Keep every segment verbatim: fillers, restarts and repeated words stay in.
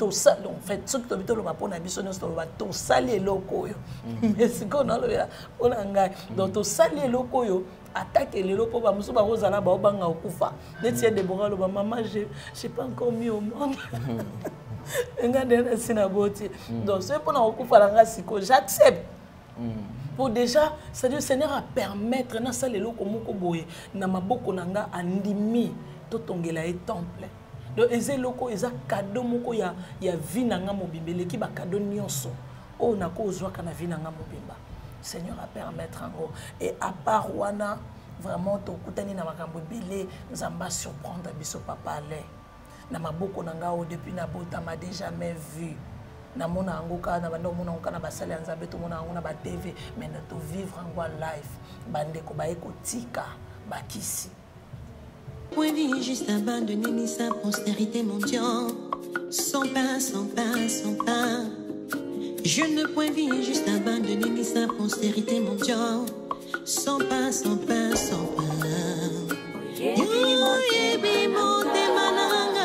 tout ça en fait ce que tu vas pour na biso nous tout ça les locaux mais ce qu'on a là on a donc tout ça les locaux attaque les locaux ba musu ba rozala ba obanga okufa netie de boralo ba maman je j'ai pas encore mis au monde donc c'est pour nous faire j'accepte pour déjà c'est-à-dire le Seigneur a permettre na ça les locaux moko boye na maboko nanga andimi to tongela et temple donc les locaux ils a cadeau moko ya ya vie nanga mobimbe ki ba cadeau nyonso o na ko zwa kana vie nanga mobimba Seigneur a permettre en gros et à part wana vraiment to kutani na makambo belé nzamba surprendre biso papa allait na maboko nanga o depuis na bota m'a déjà jamais vu na mona angoka na bando mona angoka na basale nzambe to mona angoka na ba T V mais na to vivre en quoi life bande ko ba ekotika bakisi point vie juste abandonner sa postérité mondiale sans pain sans pain sans pain je ne point vie juste abandonner sa postérité mondiale sans pain sans pain sans pain yebi monte mananga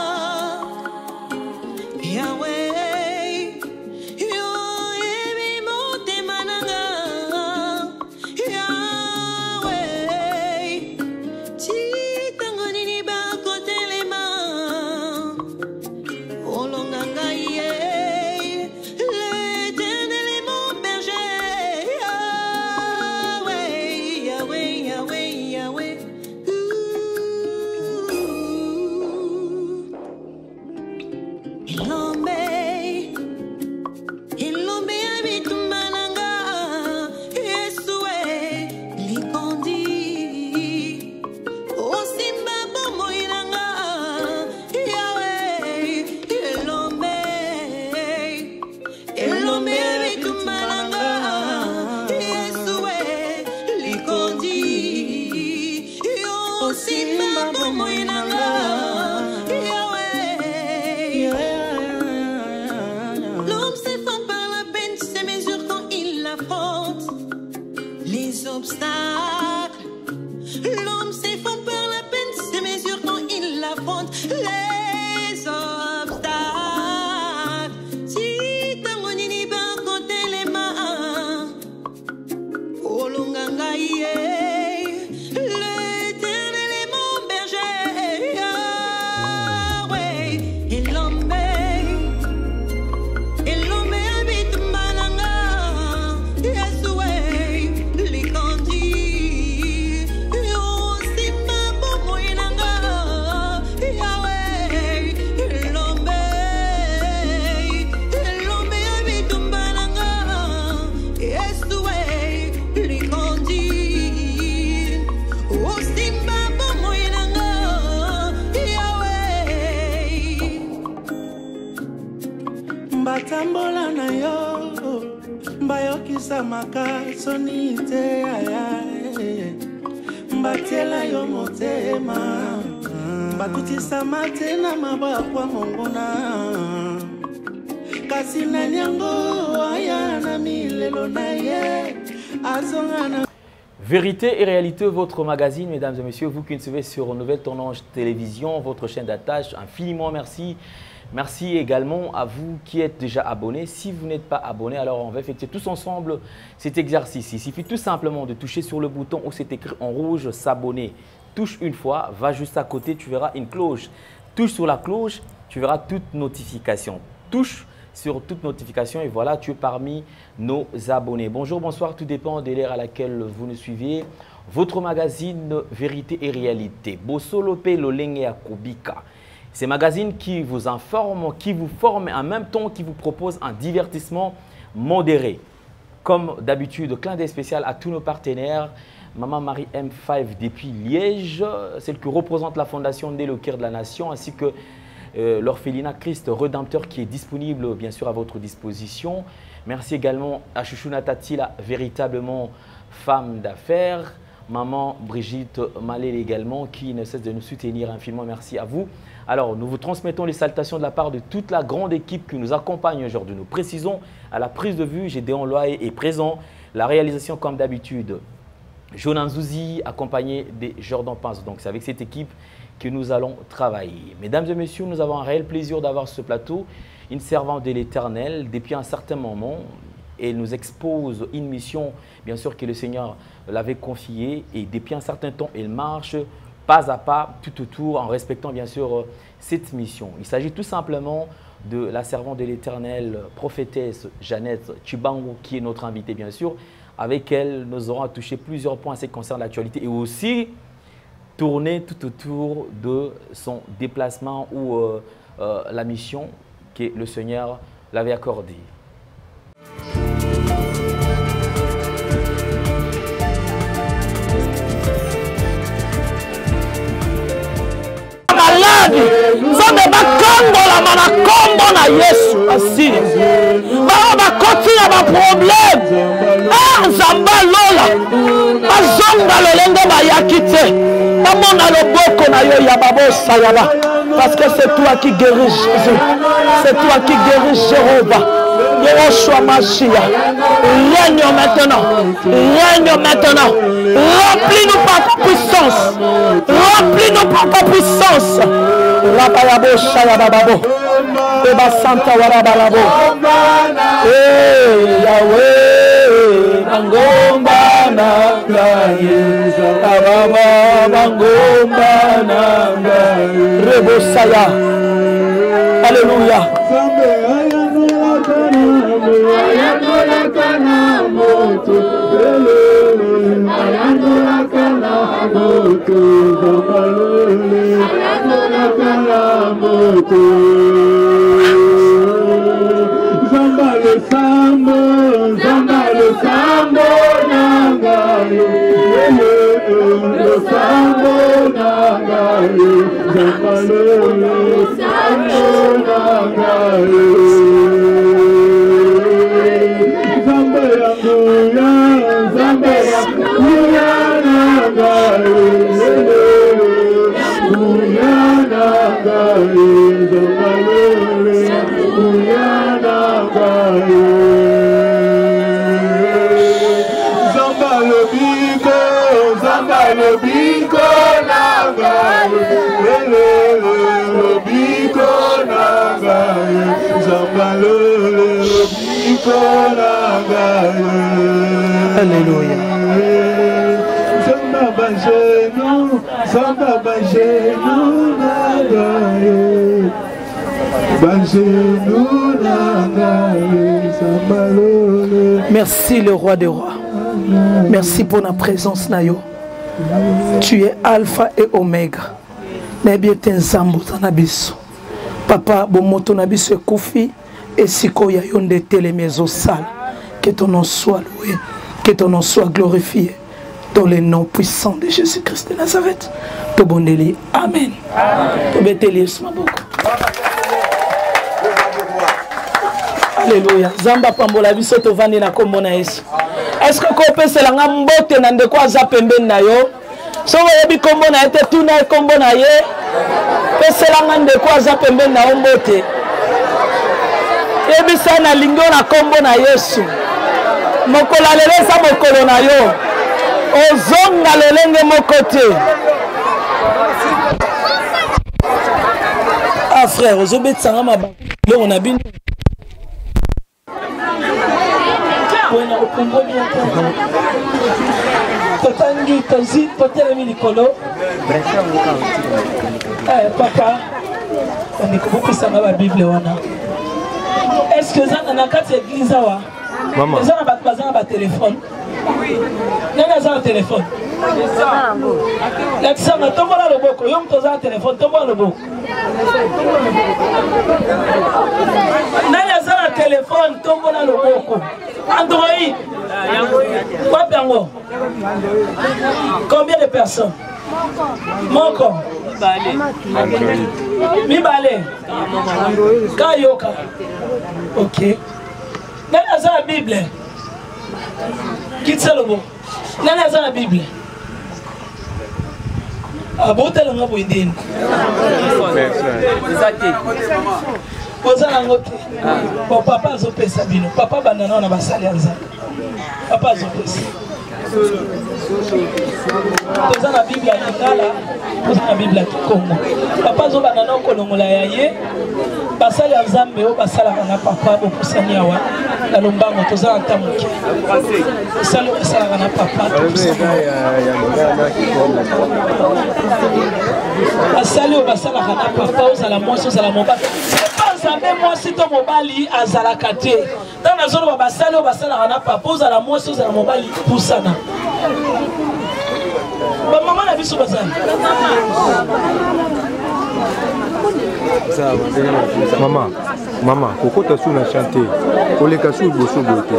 Yahweh, Yahweh, monte mananga, Yahweh, titangani ni ba kote lema, olonganga ye, l'Éternel est mon berger, Yahweh, Yahweh, Yahweh, Yahweh. Batambola na yo mbayokisa makasonite ayaye mbatela yo motema bakutisa mate na mabakwa mongona kasi na nyango aya na milelo na ye azongana. Vérité et réalité, votre magazine, mesdames et messieurs, vous qui nous suivez sur Nouvelle Tendance Télévision, votre chaîne d'attache, infiniment merci. Merci également à vous qui êtes déjà abonnés. Si vous n'êtes pas abonné, alors on va effectuer tous ensemble cet exercice. Il suffit tout simplement de toucher sur le bouton où c'est écrit en rouge « S'abonner ». Touche une fois, va juste à côté, tu verras une cloche. Touche sur la cloche, tu verras toute notification. Touche sur toute notification et voilà, tu es parmi nos abonnés. Bonjour, bonsoir, tout dépend de l'ère à laquelle vous nous suivez. Votre magazine Vérité et Réalité. Bosolope Lolenge Akobika. C'est un magazine qui vous informe, qui vous forme et en même temps qui vous propose un divertissement modéré. Comme d'habitude, clin d'œil spécial à tous nos partenaires. Maman Marie M cinq depuis Liège, celle qui représente la fondation Né le cœur de la nation, ainsi que euh, l'orphelinat Christ Redempteur qui est disponible bien sûr à votre disposition. Merci également à Chouchouna Tatila, véritablement femme d'affaires. Maman Brigitte Malel également qui ne cesse de nous soutenir infiniment. Merci à vous. Alors, nous vous transmettons les salutations de la part de toute la grande équipe qui nous accompagne aujourd'hui. Nous précisons à la prise de vue, Gédéon Loaé est présent. La réalisation, comme d'habitude, Jonan Zouzi, accompagné de Jordan Pince. Donc, c'est avec cette équipe que nous allons travailler. Mesdames et messieurs, nous avons un réel plaisir d'avoir ce plateau, une servante de l'Éternel. Depuis un certain moment, elle nous expose une mission, bien sûr, que le Seigneur l'avait confiée. Et depuis un certain temps, elle marche pas à pas, tout autour, en respectant, bien sûr, cette mission. Il s'agit tout simplement de la servante de l'Éternel, prophétesse Jeannette Chibangu, qui est notre invitée, bien sûr. Avec elle, nous aurons touché plusieurs points en ce qui concerne l'actualité et aussi tourner tout autour de son déplacement ou euh, euh, la mission que le Seigneur l'avait accordée. Nzambe bakambola mana kombo na Yesu asili bao bakoti na ba problème ah Nzamba lola bazonga lolenge bayaki te bamona loboko na yo ya babosa yaba parce que c'est toi qui guéris Jésus, c'est toi qui guéris Jéhovah. Yehoshua Mashiach, règne maintenant, règne maintenant, remplis-nous par ta puissance, remplis-nous par ta puissance. Rabayabo Shayababo, Eba Santa Warabalabo, eh Yahweh, Bangomba Nangaye, Ababa Bangomba Nangaye, Rebo Saya, Alléluia. Zamba le sambo, zamba le sambo nangaye, le sambo nangaye, zamba le sambo nangaye, zamba yanguya, zamba yanguya nangaye, yanguya nangaye, zamba le Zamba le bico, Zamba le bico, nangaye, le bico, nangaye, Zamba le bico, nangaye. Alléluia. Zamba bajeno, Zamba bajeno, nangaye. Merci le roi des rois. Merci pour la présence Nayo. Tu es alpha et oméga. Papa, bomoto nabiso koufi et siko ya yonde tele mezo sale. Que ton nom soit loué, que ton nom soit glorifié dans le nom puissant de Jésus-Christ de Nazareth. Tobondeli, amen. Tobeteli beaucoup. Alléluia. Zamba pambola biso tovandi na kombo na Yesu. Est-ce que ko pesela nga mbote na ndeko aza pembeni na yo? So yebi kombo na ete tuna kombo na ye. Pesela nga ndeko aza pembeni na yo mbote. Yebi sana lingo na kombo na Yesu. Mokola lele sa mokolo na yo. Ozonga lelenge mokote. Ah frère, ozobetsa nga maba. Lo na bino. Bueno, opomboni encore. Totangi, tozi, totelemi likolo. Eh, papa, on est comme ça dans la Bible wana. Est-ce que ça dans la carte église wa? Maman. Ça na ba ça na ba téléphone. Oui. Nana ça téléphone. La ça na tombola loboko, yom to za téléphone, tombola loboko. Nana ça na téléphone, tombola loboko. Android. Quoi Bango? Combien de personnes? Moko. Mibale. Kayoka. Ok. Nana za la Bible. Quitte le mot. Nana za la Bible. Ah bon tel nga boindine. Poza ngote. Bon papa zo pesa bino. Papa banana na basali anza. Papa zo pesa. toza na bible ya lingala toza na bible ya kikongo papa azobanda na kolongola ya ye basali ya nzambe oyo basalaka na papa bopusani awa na lombango toza na nta moke basali oyo basalaka na papa basali oyo basalaka na papa ozala mwasi ozala mobali epa nzambe mwasi to mobali azalaka te ntango nazoloba basali oyo basalaka na papa ozala mwasi ozala mobali pusana bamama na biso bazali Maman, maman, pourquoi tu as su la chanter? Pour les cassous, vous sous beauté.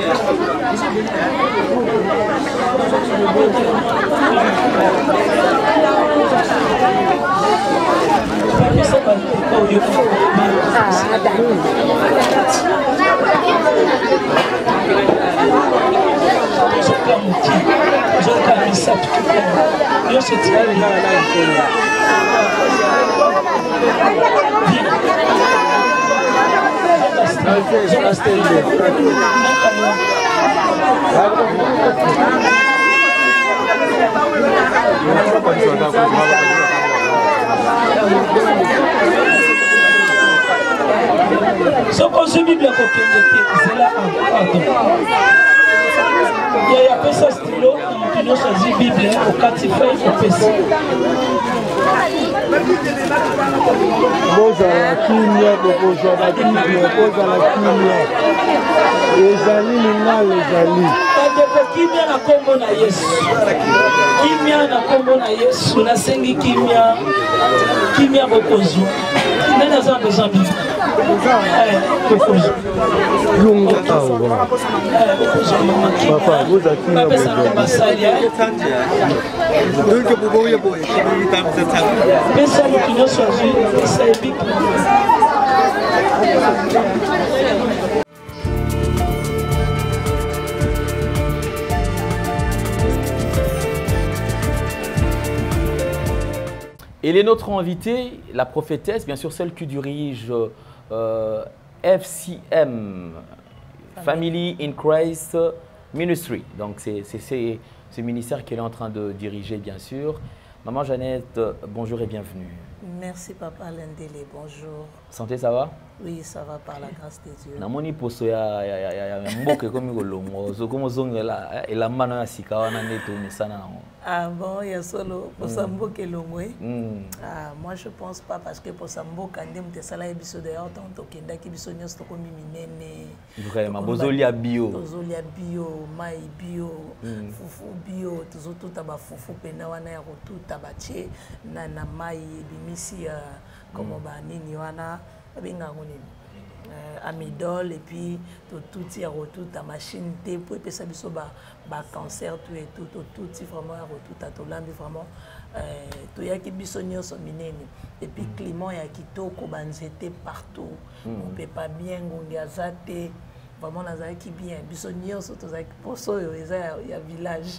Ce qu'on se Bible c'est là pardon. Il y a pas ça stylo, qui nous choisit Bible au catifé au P C. Boza la kimia, boza la kimia, boza la kimia. Ezali ninga ezali. Ndeko kimia na kombo na Yesu. Kimia na kombo na Yesu na sengi kimia. Kimia bokozo. Nani aza besoin de eh bokozo. Lungo awa. Eh bokozo mama kimia. Papa, vous êtes kimia bokozo. Papa ça basali eh. Donc bobo ya boy. Pesa mo kino soji, pesa epic. Elle est notre invitée, la prophétesse, bien sûr celle qui dirige euh, F C M, Family in Christ Ministry. Donc c'est ce ministère qu'elle est en train de diriger, bien sûr. Maman Jeannette, bonjour et bienvenue. Merci Papa Lendele, bonjour. Santé, ça va? Oui, ça va par la grâce de Dieu. Namoni poso ya ya ya ya mboke komi kolongo so komo zongela ela mano ya sika wana neto misana. Ah bon, il y a solo pour Samboke longwe. Ah moi je pense pas parce que pour Samboke ndem te sala ebiso d'ailleurs tant to kenda ki biso nyos to komi minene. Vraiment bozolia bio. Bozolia bio, mai bio, fufu bio, tozo tuta ba fufu pena wana ya rotuta bache na na mai bimisi comme ba nini wana benga ngoni. Euh, amidol et puis tout tout y a retour ta machine té pour et ça biso ba ba cancer tout et tout tout tout si vraiment a retour ta to lambi vraiment euh to ya ki biso nyonso minene et puis climat ya kitoko banzete partout on peut pas bien ngongi azate vraiment nazali ki bien biso nyonso to zaki poso yo eza ya village.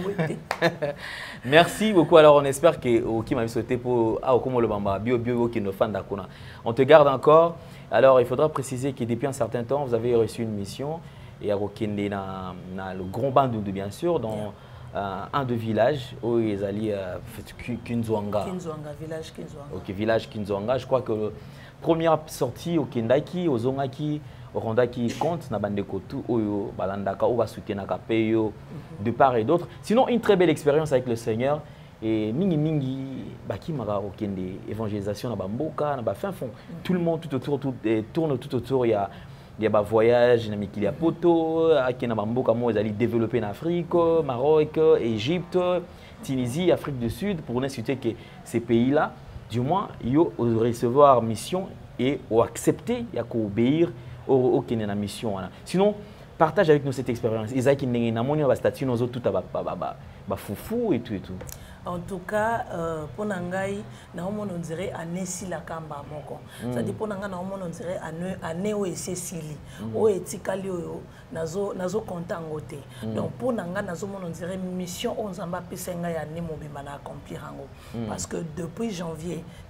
Merci beaucoup. Alors on espère que au qui m'a sauté pour ah comme le bamba bio bio qui nous fanda kuna. On te garde encore. Alors, il faudra préciser que depuis un certain temps, vous avez reçu une mission et à Rokende, dans le Grand Bandundu, bien sûr, dans yeah. euh, un des villages où ils allaient euh, Kinzwanga. Kinzwanga, village Kinzwanga. Ok, village Kinzwanga. Je crois que la première sortie au Kendaki, au Zongaki, au Rondaki compte, na bandeko tout, au Balandaka, au Basukenaka, Peyo, de part et d'autre. Sinon, une très belle expérience avec le Seigneur. Et mingi mingi baki mara okende évangélisation na bamboka na ba fin fond tout le monde tout autour tout tourne tout autour il y a il y a ba voyage na mikili ya poto akena bamboka mo ezali développer en Afrique, Maroc, Égypte, Tunisie, Afrique du Sud pour ne citer que ces pays là du moins yo recevoir mission et ou accepter ya ko obéir au kene na mission wana. Sinon partage avec nous cette expérience ezaki ndenge na moni ba statut nozo tout ba ba ba foufou et tout et tout. En tout cas, euh, pour Nangai, on dirait année si la kamba moko. Ça dit pour Nangai, on dirait année où c'est sili, où est tikali où nazo nazo content côté. Donc pour Nangai, nazo on dirait mission on s'en va pisser Nangai année mobile mana accomplir ango. Parce que depuis janvier,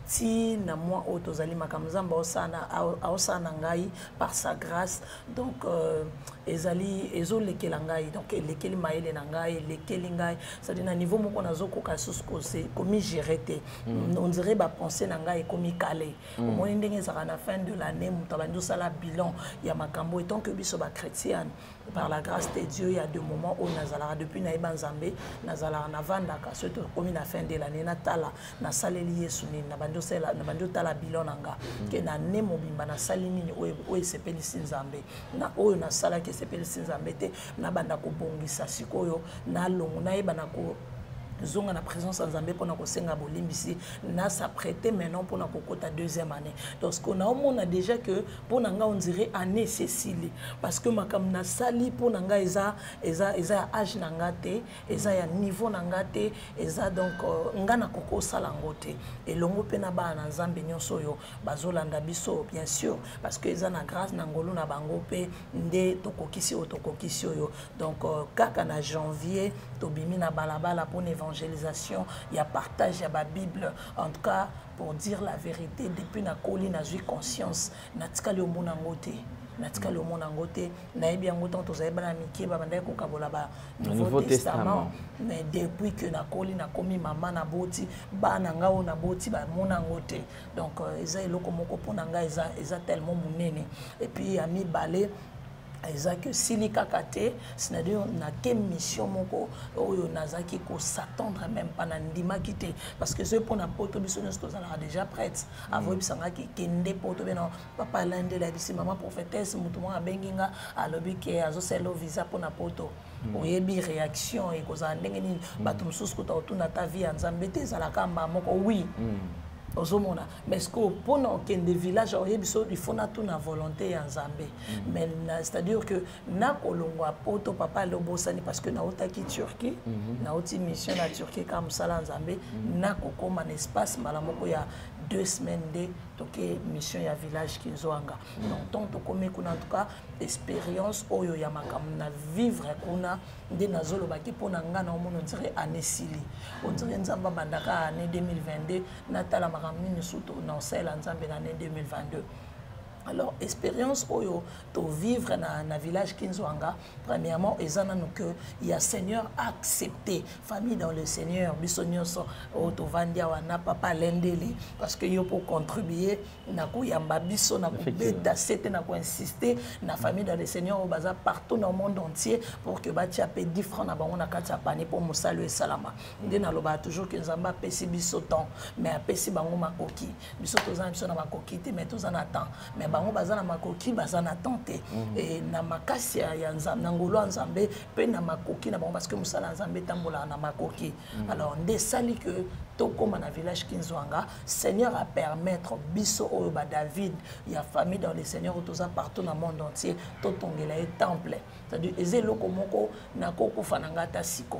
ti na moi o tozali makamzamba osana osana ngai par sa grâce donc euh, ezali ezo lekela ngai donc lekeli maele na ngai lekeli ngai ça dit na niveau moko nazoko ka susko c'est comme gérer te on dirait ba penser na ngai comme calé au moins ndenge ça na fin de l'année mutabando sala bilan ya makambo étant que biso ba chrétienne par la grâce de Dieu il y a des moments où nazala depuis na ibanzambe nazala na vanda ka surtout comme na fin de l'année na tala na saleli yesu ni na bando sala na bando tala bilan nanga ke na ne mobimba na salini ni o e sepeli sinzambe na o na sala ke sepeli sinzambe te na banda ko bongisa sikoyo na longo na yeba na ko zonga na présence en Zambie pour na kosenga bolimbisi na s'apprêter maintenant pour na kokota deuxième année donc ce qu'on a on a déjà que pour nanga on dirait année Cécile parce que makam na sali pour nanga eza eza eza âge nanga te eza ya niveau nanga te eza donc nga na koko sala ngote et longo pe na ba na Nzambe nyonso yo bazolanda biso bien sûr parce que eza na grâce na ngolo na bango pe nde tokokisi otokokisi yo donc kaka na janvier tobimi na balabala pour évangélisation, il y a partage, il y a la Bible. En tout cas, pour dire la vérité, depuis na colline, na j'ai conscience, na tika le monde angote, na tika le monde angote, na ebi angote, on s'est bien amiqué, ba bandai ko kabola ba Nouveau Testament. Mais depuis que na colline, na commis maman na boti, ba na ngao na boti, ba mon angote. Donc, eza eloko moko po nanga eza eza tellement munene. Et puis ami balé. Exact, sili kakate, c'est-à-dire na quelle mission moko oyo nazaki ko s'attendre même pas na ndima kité parce que ce pour na poto biso nous sommes déjà prête avant bisanga ki kende poto beno papa lande la bisi maman prophétesse mutu mo abenginga alobi ke azo selo visa pour na poto oyebi réaction et koza ndenge ni bato mususu ko ta ta vie en Nzambe te za la kamba moko oui Ozomona. Mais ce que pour nous, des villages, il faut na tout na volonté en Zambie. Mais c'est-à-dire que na kolongo poto papa le bosani parce que na otaki Turquie, na oti mission na Turquie comme ça en Zambie, na koko man espace malamoko ya deux semaines de toke mission ya village kinzoanga. Donc tant to comme kuna en tout cas expérience oyo ya makam na vivre kuna de nazolo baki pona ngana o mono dire année sili. On dirait nzamba bandaka année deux mille vingt-deux natala makamini suto na sel nzambe l'année deux mille vingt-deux. Alors, expérience oyo to vivre na na village Kinzoanga, premièrement, ezana nous que il y a Seigneur accepté famille dans le Seigneur, bisonyoso o to vandia wana papa lendeli parce que yo pour contribuer na ko yamba biso na ko beta c'était na ko insister na famille dans le Seigneur au bazar partout dans le monde entier pour que ba tiapé dix francs na bango na kati pani pour musalo et salama. Ndé na loba toujours que nzamba pesi biso temps mais apesi bango makoki. Biso to zana biso na makoki te mais to zana temps mais bango bazana makoki bazana tante et na makasi ya nzambe na ngolo nzambe pe na makoki na bango parce que musala nzambe tambola na makoki alors nde sali que to koma na village Kinzoanga Seigneur a permettre biso oyo ba David ya famille dans le Seigneur toza partout dans le monde entier to tongela et temple c'est-à-dire ezelo moko na koko fananga ta sikoyo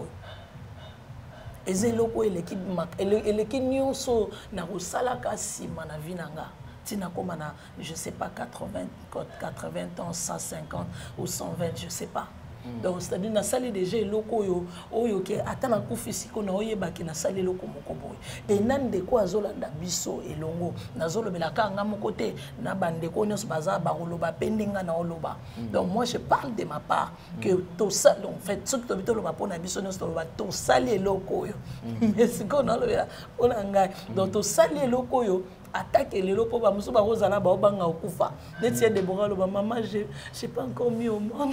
ezelo ko eleki eleki nyonso na kosala kasi mana vinanga tina comme na je sais pas quatre-vingts quatre-vingts ans cent cinquante ou cent vingt je sais pas donc c'est-à-dire na sali déjà loko yo oyo ke atana kufisi ko na oyeba ki na sali loko moko boy et nande ko azolanda biso elongo nazolo belaka nga moko te na bande ko nyos baza ba koloba pendenga na oloba donc moi je parle de ma part que tout ça donc en fait ce que to bitolo ba pona biso nyos to ba to sali loko yo mais ce qu'on a le ona nga donc to sali loko yo attaque les locaux ba muso ba rozala ba obanga okufa netie de boralo ba maman je j'ai pas encore mis au monde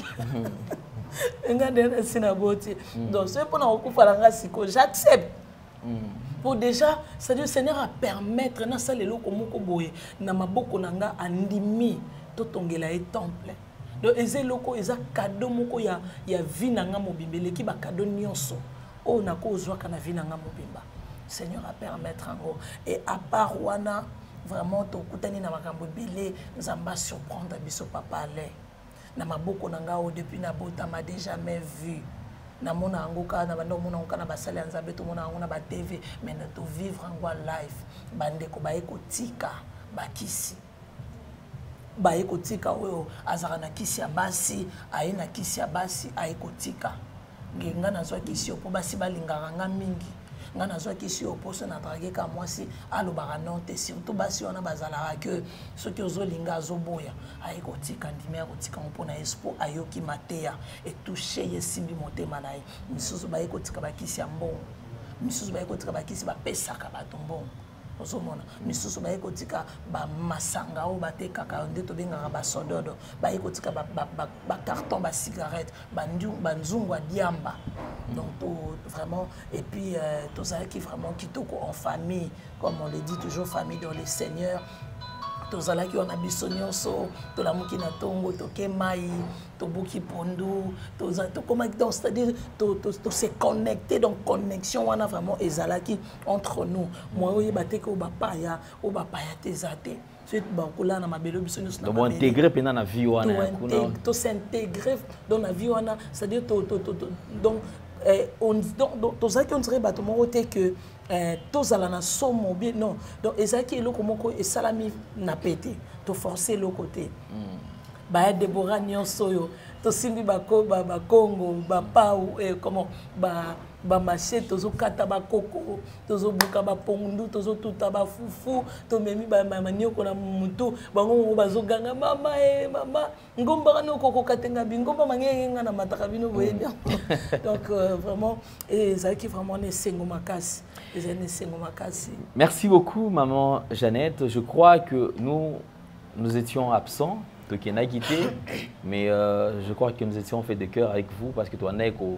donc c'est pour nous j'accepte pour déjà c'est-à-dire Seigneur a permettre na ça les loko moko boye na maboko nanga andimi to tongela et temple donc eze loko eza cadeau moko ya ya vie nanga mobimbele ki ba cadeau nyonso o na ko zwa kana vie nanga mobimba Seigneur a permettre en gros et à part wana vraiment to kutani na makambo belé nzamba surprendre biso papa ale na maboko nanga o depuis na bota m'a déjà jamais vu na mona angoka na bando mona angoka na basali nzambe to mona ngona ba T V mais na to vivre en live bande ko ba ekotika bakisi ba ekotika oyo azara na kisi ya basi aina kisi ya basi aikotika ngenga na zwa kisi opo basi balingaka nga mingi nga nazwaki si oposo na draguer ka mwasi alobaka non te surtout basi wana bazalaka ke soki ozolinga azoboya aye kotika ndimi ya kotika mpona espo ayoki mateya etouche ye simbi motema na ye misusu baye kotika bakisi ya mbongo misusu baye kotika bakisi bapesaka bato mbongo ozomona misusu baye kotika bamasanga oyo batekaka nde tobengaka basododo baye kotika bacarton basigarette banzungu ya diamba donc vraiment et puis euh, tozalaki vraiment kitoko en famille comme on le dit toujours famille dans le Seigneur tozalaki wana biso nyonso tolamuki na tongo toke mai tobuki pondu tokomaki donc c'est-à-dire to se connecter donc connexion wana vraiment ezalaki entre nous moi oyeba te ko bapaya o bapaya te zate suite bakula na mabelo biso nyonso na donc intégrer pena na vie wana kuna to s'intégrer dans la vie wana c'est-à-dire to donc on donc tozalaki on dirait bato moko te que tozala na somo bien non donc ezalaki eloko moko esalami na pete to forcer le côté ba Deborah nyonso yo to simbi bako ba Kongo ba pau et comment ba ba marché tozo kata ba koko tozo buka ba pondu tozo tuta ba fufu to memi ba manioko na mutu bango bazo ganga mama eh mama ngomba no koko katenga bingomba mangenga na mataka bino boye bien donc euh, vraiment et ça qui vraiment ne sengo makasi et sengo makasi. Merci beaucoup maman Jeannette, je crois que nous nous étions absents de qui n'a quitté mais euh, je crois que nous étions fait de cœur avec vous parce que toi n'est qu'au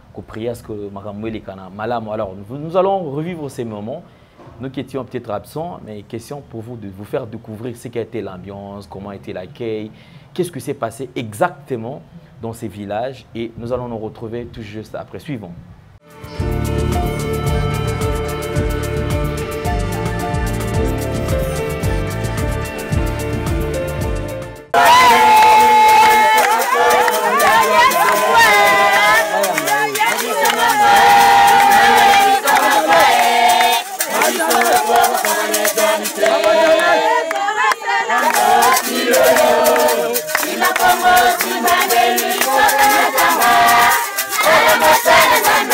alors nous allons revivre ces moments. Nous qui étions peut-être absents, mais question pour vous de vous faire découvrir ce qu'a été l'ambiance, comment a été l'accueil, qu'est-ce qui s'est passé exactement dans ces villages et nous allons nous retrouver tout juste après. Suivons. Simba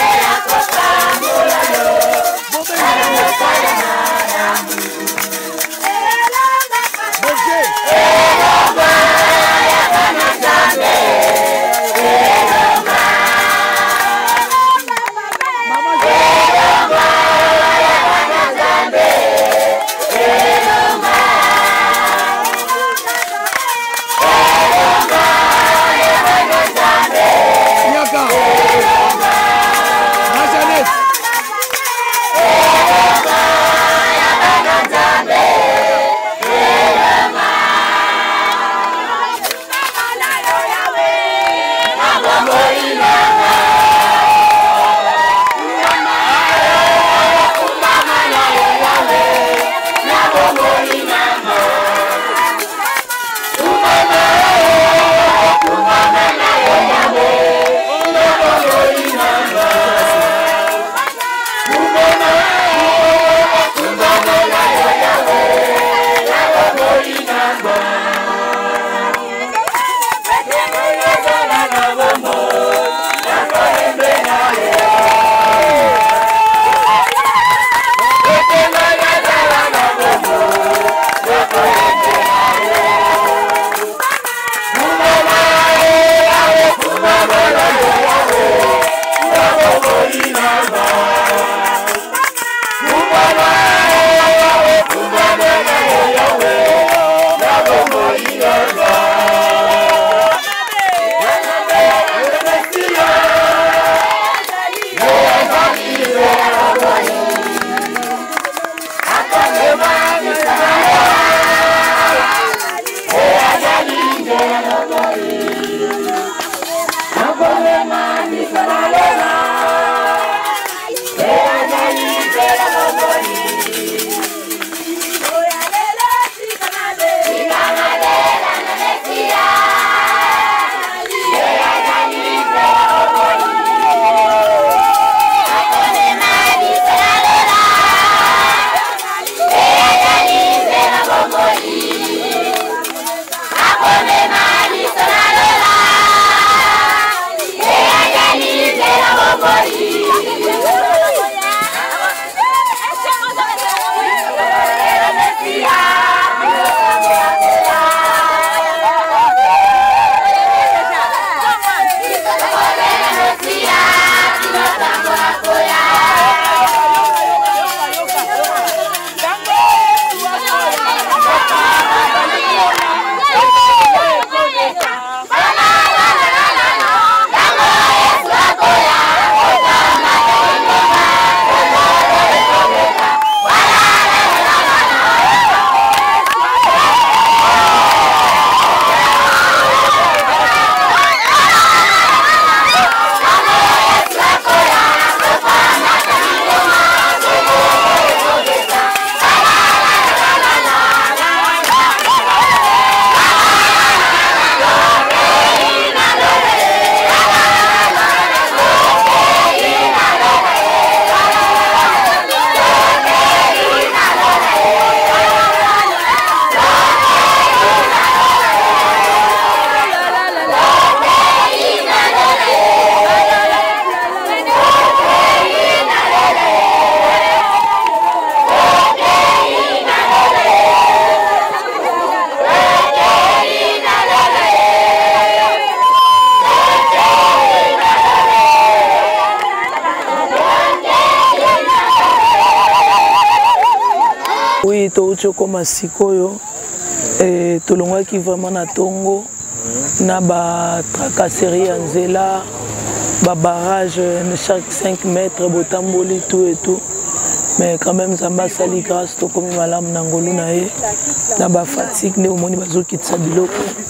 toti okoma sikoyo tolongwaki vraiment na tongo na batracasserie ya nzela babarrage chaque cinq mètres botamboli tout et tout mais quand même nzambe asali grâce tokomi malamu na ngolu na ye na bafatigue nde omoni bazokitisa biloko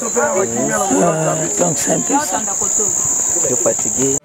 donc c'est un peu ça. Fatigué.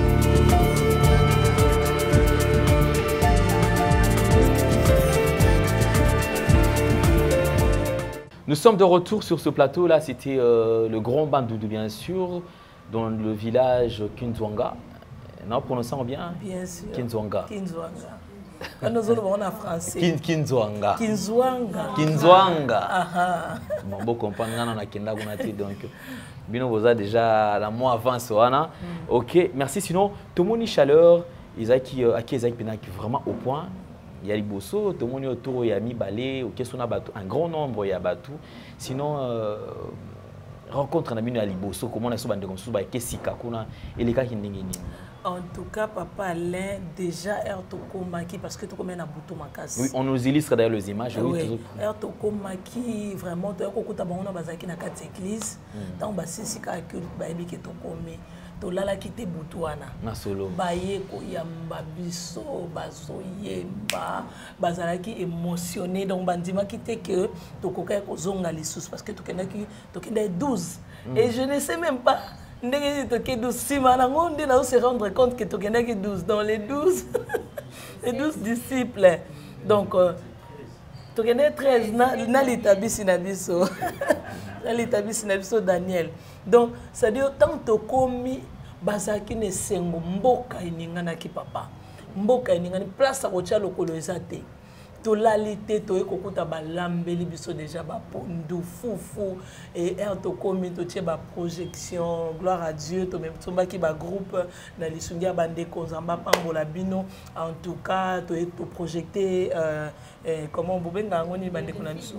Nous sommes de retour sur ce plateau là, c'était euh, le Grand Bandundu bien sûr, dans le village Kinzwanga. Non, prononçons bien. Bien sûr. Kinzwanga. Kinzwanga. Quand nous allons en français. Kin, Kinzwanga. Kinzwanga. Kinzwanga. Ah ah. Bon, bon comprendre on a kenda gonati donc bino boza déjà la mois avant soana. OK, merci sinon tout mon chaleur, Isaki aki Isaki penaki vraiment au point. Il y a les bosso, tout le monde autour, il y a mis balai, un grand nombre, il y a batou. Sinon, euh, rencontre un ami à Liboso, comment on a souvent comme ça, qu'est-ce et les cas qui n'engagent. En tout cas, papa Alain, déjà, Ertoko Maki, parce que tu connais un bouton makas. Oui, on nous illustre d'ailleurs les images. Oui, Ertoko Maki, vraiment, tu as beaucoup de gens qui ont quatre églises. Tant que c'est si calcul, baby qui est tombé. Tolala kite butuana na solo baye ko yamba biso bazo yemba bazalaki émotionné donc bandima kite que tokoka ko zonga lisusu parce que tokendaki tokenda douze mm. et je ne sais même pas ndenge toke douze si manango nde na se rendre compte que tokendaki douze dans les douze les douze disciples donc euh, tokenda treize na na litabisi na biso na litabisi na biso Daniel. Donc, ça dit autant que commis bazaki ne sengo mboka iningana ki papa. Mboka iningana place à rocha localisate. To lalité to ekokuta balambeli biso déjà ba pondu fufu et er to commis to tie ba projection gloire à Dieu to même tomba ki ba groupe na lisungia bande kozamba pambola bino en tout cas to to projeter euh, euh, comment bobenga ngoni bande kona biso.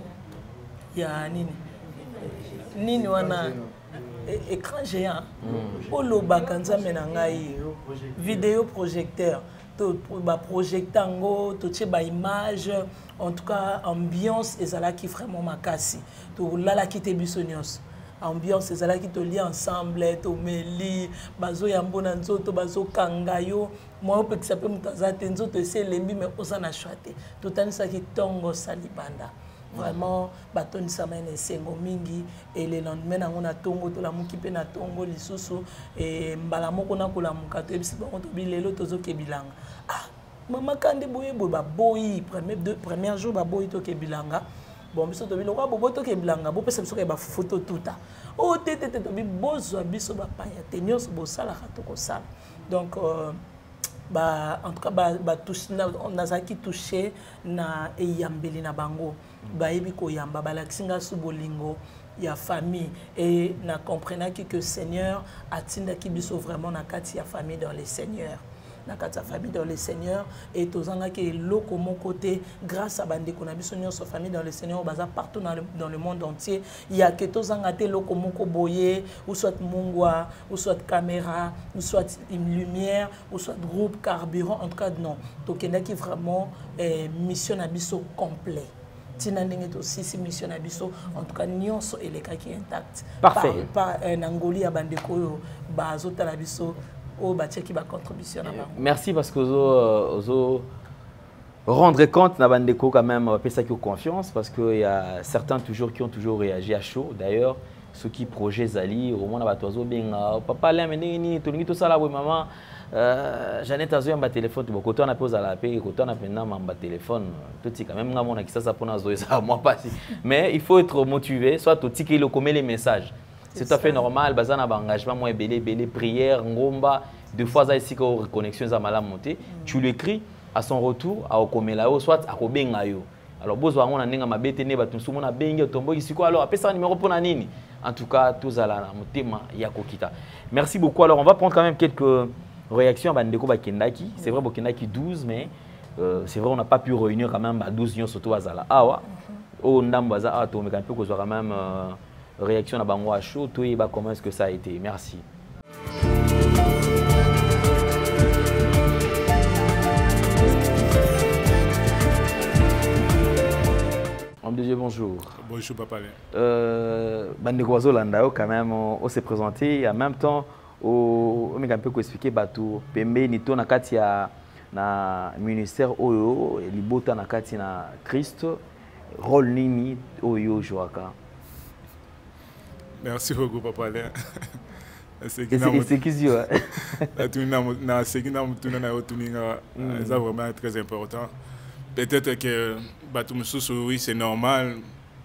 Ya nini? Nini wana écran géant olo bakanza menangai vidéo projecteur to ba projectango to tche ba image en tout cas ambiance ezala ki vraiment makasi to lala ki te bisonios ambiance ezala ki to li ensemble to meli bazo yambona nzoto bazo kangayo moi peut que ça peut mutazate nzoto ese lembi mais osana chwate to tanisa ki tongo salibanda. Vraiment, baton samene sengo mingi et le lendemain na ngona tongo to la mukipe na tongo lisusu et mbala moko na kula mukato ebisi ba to bilelo tozo ke bilanga ah mama kande boye boye ba boyi premier deux premier jour ba boyi to ke bilanga bon biso to biloko bo to ke bilanga bo pesa biso ke ba photo tuta oh tete tete to bi bozo biso ba paya tenyos bo sala ka to ko sala donc euh, bah en tout cas bah bah touché on a zaki touché na eyambeli na bango bah ebi ko yamba balakisinga subolingo ya famille et na comprenant que Seigneur atinda ki biso vraiment na kati ya famille dans les seigneurs na kati ya famille dans les seigneurs et tozanga ke loko mon côté grâce à bande ko na biso nyonso famille dans les seigneurs baza partout dans le, dans le monde entier il y a que tozanga te loko moko boye ou soit mungwa ou soit caméra ou soit une lumière ou soit groupe carburant en tout cas non tokenda ki vraiment eh, mission na biso complet tina ndenge to sisi mission na biso en tout cas nyonso eleka ki intact parfait par un angoli ya bande ko bazo tala biso. Oh, bah, qui va contribution. Merci parce que vous euh, rendre compte na bandeko quand même ça qui confiance parce que il y a certains toujours qui ont toujours réagi à chaud d'ailleurs ceux qui projet Zali au moins na batozo benga papa là mais ni to ngi to sala bo maman euh Jeannette azo ya ba téléphone bo koto na pose à la paix koto na pena ma téléphone tout quand même ngamo na kisasa pona zo ça moi pas mais il faut être motivé soit to tiki le comme les messages. C'est tout à fait normal, bazan a engagement moi belé belé prière ngomba deux fois ça ici ko reconnexion za mala monter tu l'écris à son retour à okomela yo soit à kobenga yo alors bozo wango na ndinga mabete ne batu sumu na bengi tombo isiko alors apesa numéro pour na nini en tout cas tous ala na motema ya kokita. Merci beaucoup. Alors on va prendre quand même quelques réactions bandeko bakendaki c'est vrai bakendaki douze mais euh, c'est vrai on n'a pas pu réunir quand même douze nyo surtout azala awa o ndambo za a to mais quand même quand même euh, réaction à Bango à chaud, tout et comment est-ce que ça a été? Merci. Homme de Dieu, bonjour. Bonjour, Papa. Euh, Bandeko Landao, quand même, on s'est présenté et en même temps, on m'a un peu expliqué Batou, Pembe, Nito, Nakatia, na ministère Oyo, Libota, Nakati, na Christ, rôle Nini, Oyo, Joaka. Merci beaucoup, Papa. C'est qui c'est c'est vraiment très important. Peut-être que oui, c'est normal.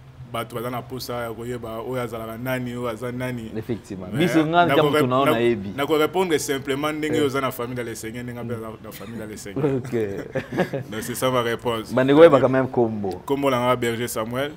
Effectivement. Mais je peux répondre simplement dans la famille dans les Seigneurs, dans la famille dans les Seigneurs. C'est ça ma réponse. Quand même combo. Comme on a berger Samuel,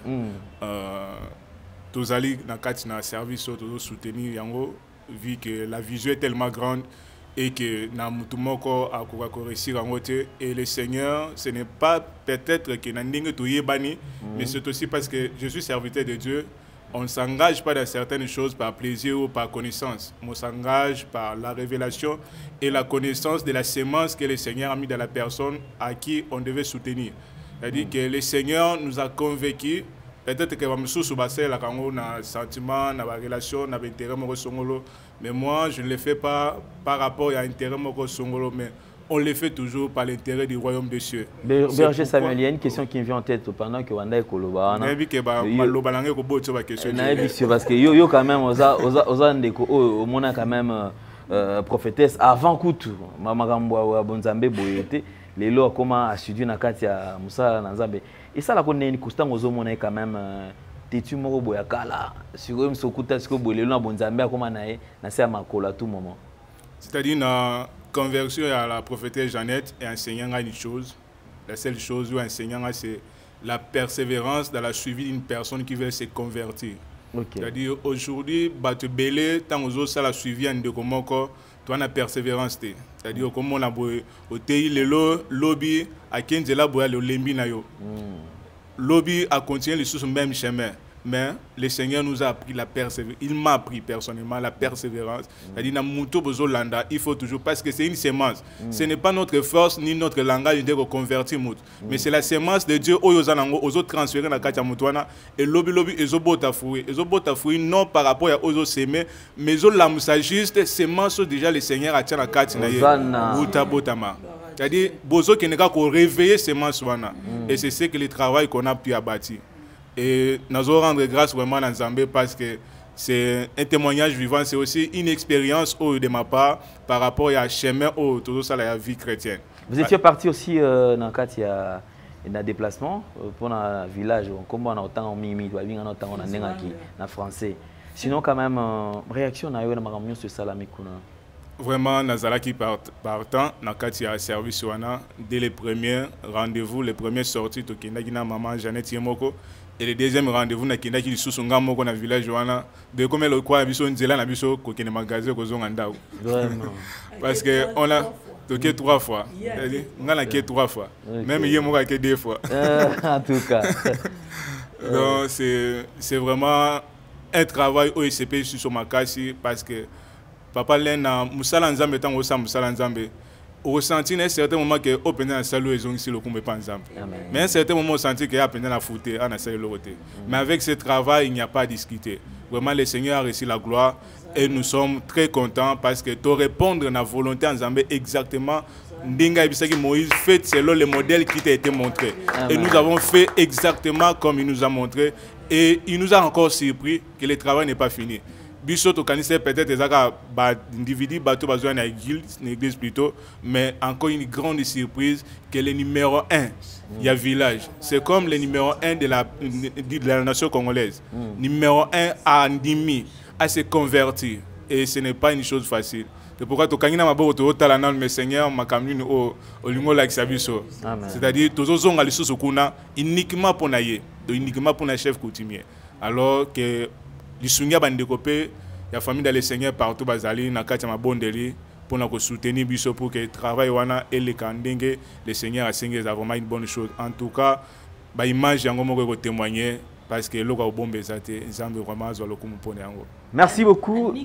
tous allés dans le service, tous soutenir Yango, vu que la vision est tellement grande et que Namutumoko a réussi à côté. Et le Seigneur, ce n'est pas peut-être que Nandingue Touye Bani, mais c'est aussi parce que je suis serviteur de Dieu. On ne s'engage pas dans certaines choses par plaisir ou par connaissance. On s'engage par la révélation et la connaissance de la sémence que le Seigneur a mis dans la personne à qui on devait soutenir. C'est-à-dire que le Seigneur nous a convaincus. Peut-être que je suis passé là quand on a un sentiment, la relation, on a intérêt mais moi je ne le fais pas par rapport à l'intérêt mais on le fait toujours par l'intérêt du royaume des cieux. Berger Samuel, il y a une question qui me vient en tête pendant que Wanda est Koloba. Parce que yo quand même aux ndeko au mona quand même prophétesse avant Koutu, Mama Gambo Bonzambe Boyete, les lois comment a studié na kati ya Musala na Nzambe. Et ça la connaît ni constant aux hommes quand même tétu moko boya kala sur eux sokuta siko bolelo na Bonzambe comment nae na c'est makola tout moment. C'est-à-dire na conversion à la prophétesse Jeannette et enseignant une chose, la seule chose où enseignant c'est la persévérance dans la suivi d'une personne qui veut se convertir. Okay. C'est-à-dire aujourd'hui batu belé tant aux autres ça la suivi en de comment quoi toi na persévérance té. C'est-à-dire comment on a boy au tei lelo lobby à Kenzela boya le lembi na yo. Lobby a continué sur ce même chemin. Mais le Seigneur nous a appris la persévérance. Il m'a appris personnellement la persévérance. C'est-à-dire, il faut toujours, parce que c'est une sémence. Mm. Ce n'est pas notre force ni notre langage de reconvertir. Mm. Mais c'est la sémence de Dieu aux autres transférés dans la carte Moutouana. Et lobby lobby, ils ont beau tafouer. Ils ont beau tafouer, non par rapport à aux autres sémés, mais ils ont la moussa juste, sémence déjà le Seigneur a tient la carte. C'est-à-dire, bozo qui n'est qu'à réveiller sémence. Et c'est ce que le travail qu'on a pu abattre. Et nous allons rendre grâce vraiment à Nzambé parce que c'est un témoignage vivant, c'est aussi une expérience de ma part par rapport à chemin au tout ça la vie chrétienne. Vous étiez parti aussi euh, dans le cadre d'un déplacement pour un village, comme on a autant en mimi, on a autant en français. Sinon quand même réaction na yo na makamyo sur ça la mikuna. Vraiment, Nazala qui partant, Nakati a service dès les premiers rendez-vous, les premières sorties, to Kindagina maman Jeannette Yemoko. Et le deuxième rendez-vous, na Kindaki di Susunga Moko na village Joana. De comme le quoi, biso nzela na biso ko kene magasin ko zonga. Vraiment. Parce que on a toqué trois fois. On a toqué trois fois. Même Yemoko a toqué deux fois. En tout cas. Donc c'est c'est vraiment un travail au I C P sur Makasi parce que Papa Lena, Moussala Nzambe, tant que Moussala Nzambe, au ressenti à un certain moment que au pendant la salle ils ont ici le combat pas Nzambe. Mais à un certain moment on sentit qu'il y a pendant la foute, on a essayé de l'autre. Mais avec ce travail, il n'y a pas à discuter. Vraiment, le Seigneur a reçu la gloire et nous sommes très contents parce que tu répondre à la volonté Nzambe exactement. Ndinga Ibisaki Moïse fait selon le modèle qui t'a été montré. Amen. Et nous avons fait exactement comme il nous a montré. Et il nous a encore surpris que le travail n'est pas fini. Bissot au canissé peut-être des individus bateau besoin d'une église plutôt, mais encore une grande surprise que le numéro un, il y a village. C'est comme le numéro un de la, de la nation congolaise. Mm. Numéro un à Ndimi, à se convertir. Et ce n'est pas une chose facile. C'est pourquoi tu as mabo to talana mais Seigneur ma kamuni au au lingo la kisabiso. C'est-à-dire tous zonga lisusu kuna uniquement pour naie, uniquement pour un chef coutumier. Alors que les Sunya bandekopé, la famille dans le Seigneur partout bazali na kati ma bondeli pour nous soutenir biso pour que le travail wana et le kandenge le Seigneur a signé vraiment une bonne chose. En tout cas, ba image yango moko ko témoigner parce que loka bombe zate nzambe vraiment zo lokumu pone yango. Merci beaucoup.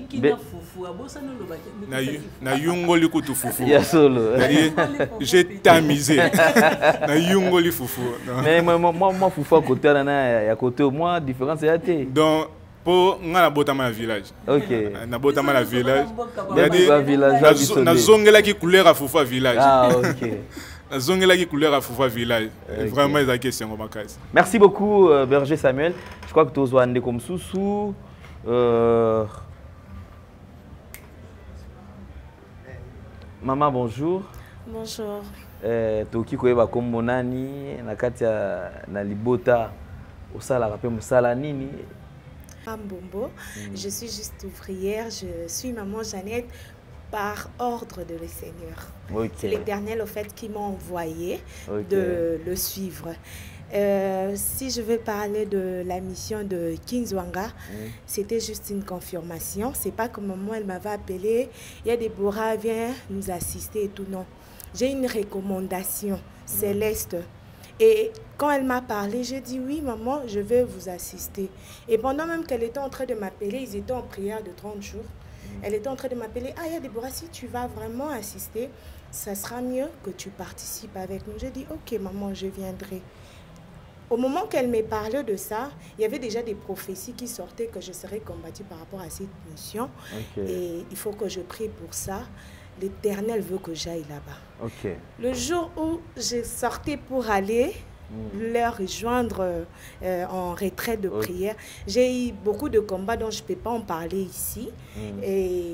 Na yungoli kutu fufu. Ya solo. J'ai tamisé. Na yungoli fufu. Mais moi moi moi fufu à côté là à côté moi différence c'est athée. Donc pour ngana botama na village. OK. Na botama na village. Na zongela ki couleur à fufu village. Ah OK. Na zongela ki couleur à fufu village. Vraiment ils a question makasi. Merci beaucoup euh, Berger Samuel. Je crois que tu as andé comme sous euh... Maman, bonjour. Bonjour. Euh, Toki koyeba kombo nani na kati ya na libota osala rappel musala nini? Mbombo. Mm. Je suis juste ouvrière, je suis maman Jeannette par ordre de le Seigneur. Okay. C'est l'Éternel au fait qui m'a envoyé okay. de le suivre. Euh, si je veux parler de la mission de Kinzwanga, mm. c'était juste une confirmation. C'est pas comme maman elle m'avait appelé, il y a des Bora viens nous assister et tout, non. J'ai une recommandation mm. céleste. Et quand elle m'a parlé, j'ai dit oui maman, je vais vous assister. Et pendant même qu'elle était en train de m'appeler, ils étaient en prière de trente jours. Mm. Elle était en train de m'appeler, ah il y a des Bora, si tu vas vraiment assister, ça sera mieux que tu participes avec nous. J'ai dit ok maman, je viendrai. Au moment qu'elle m'ait parlé de ça, il y avait déjà des prophéties qui sortaient que je serais combattue par rapport à cette mission. Okay. Et il faut que je prie pour ça. L'Éternel veut que j'aille là-bas. Okay. Le jour où j'ai sorti pour aller mm. leur rejoindre euh, en retraite de okay. prière, j'ai eu beaucoup de combats dont je ne peux pas en parler ici. Mm. Et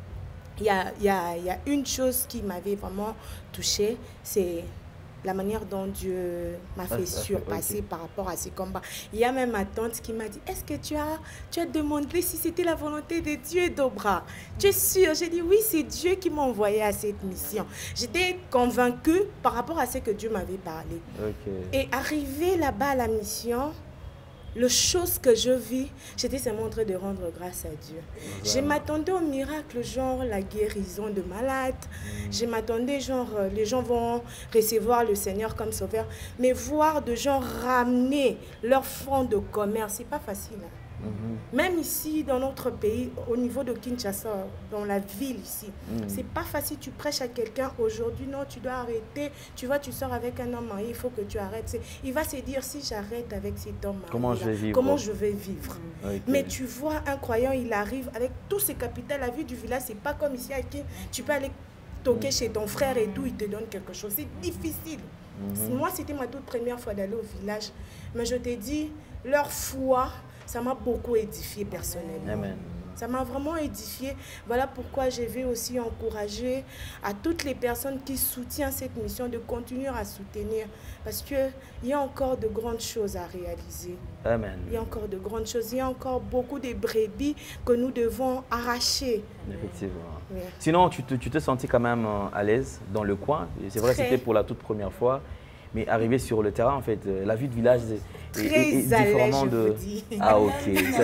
il y a, y, a, y a une chose qui m'avait vraiment touchée, c'est la manière dont Dieu m'a fait ah, surpasser okay. par rapport à ces combats. Il y a même ma tante qui m'a dit, est-ce que tu as, tu as demandé si c'était la volonté de Dieu, Dobra? Tu es sûre? J'ai dit, oui, c'est Dieu qui m'a envoyé à cette mission. J'étais convaincue par rapport à ce que Dieu m'avait parlé. Okay. Et arrivé là-bas à la mission, le chose que je vis, j'étais seulement en train de rendre grâce à Dieu. Voilà. Je m'attendais au miracle, genre la guérison de malades. Mm. Je m'attendais, genre, les gens vont recevoir le Seigneur comme sauveur. Mais voir de gens ramener leur fonds de commerce, c'est pas facile. Hein. Mm-hmm. Même ici, dans notre pays, au niveau de Kinshasa, dans la ville ici, mm. c'est pas facile. Tu prêches à quelqu'un aujourd'hui, non, tu dois arrêter. Tu vois, tu sors avec un homme marié, il faut que tu arrêtes. Il va se dire, si j'arrête avec cet homme marié, comment je vais vivre, comment je vais vivre. Mm. Okay. Mais tu vois, un croyant, il arrive avec tous ses capitaux. La vie du village, c'est pas comme ici, avec qui tu peux aller toquer mm. chez ton frère et tout, il te donne quelque chose. C'est difficile. Mm-hmm. Moi, c'était ma toute première fois d'aller au village. Mais je te dis, leur foi, ça m'a beaucoup édifié personnellement. Amen. Ça m'a vraiment édifié. Voilà pourquoi je vais aussi encourager à toutes les personnes qui soutiennent cette mission de continuer à soutenir. Parce qu'il y a encore de grandes choses à réaliser. Amen. Il y a encore de grandes choses. Il y a encore beaucoup de brebis que nous devons arracher. Effectivement. Oui. Sinon, tu te, tu te sentais quand même à l'aise dans le coin. C'est vrai que c'était pour la toute première fois. Mais arriver sur le terrain, en fait, la vie de village est, très est, est à différemment l'aise, de... je vous dis. Ah, ok.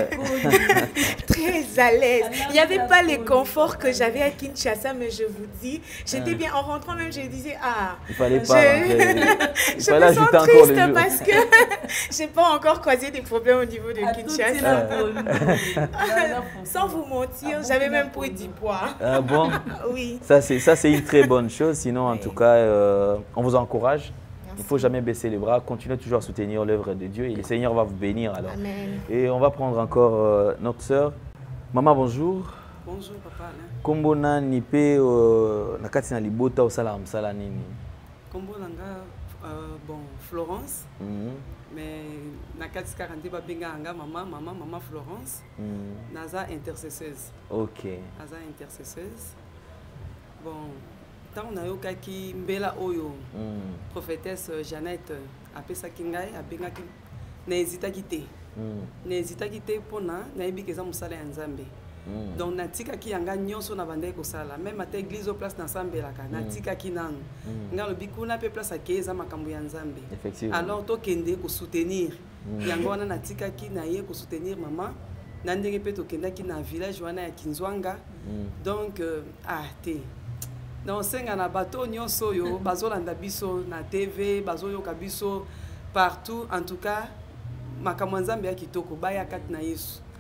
Très à l'aise. Il n'y avait pas les conforts que j'avais à Kinshasa, mais je vous dis, j'étais bien. En rentrant même, je disais, ah... Il fallait je... pas... je fallait me sens triste parce que je n'ai pas encore croisé des problèmes au niveau de à Kinshasa. Sans vous mentir, j'avais même pris du poids. Ah bon? Oui. Ça, c'est une très bonne chose. Sinon, en tout cas, euh, on vous encourage. Il ne faut jamais baisser les bras, continuez toujours à soutenir l'œuvre de Dieu et le Seigneur va vous bénir alors. Amen. Et on va prendre encore euh, notre sœur. Maman, bonjour. Bonjour, papa. Kombo na nipe na kati na libota osala msala nini? Kombo nanga bon Florence. Mais na kati quarante ba benga anga maman, maman, maman Florence. Naza intercesseuse. OK. Naza intercesseuse. Bon, tant na yo kaki mbela oyo mm. prophétesse Jeannette apesaki ngai abengaki na hésitaki te mm. na hésitaki te pona na yebi keza musala ya Nzambe mm. donc natikaki yanga nyonso na bandai kosala même ata église au place na sambelaka mm. natikaki nanu mm. nga lobi kuna pe place akeza makambo ya Nzambe alors to kende ko soutenir mm. yango wana natikaki na ye ko soutenir maman na ndenge pe to kendaki na village wana ya Kinzwanga mm. donc euh, ah te donc senga na bateau nyonso yo bazolanda biso na T V bazoyoka biso partout en tout cas makambo Nzambe ya kitoko baya kati na Yesu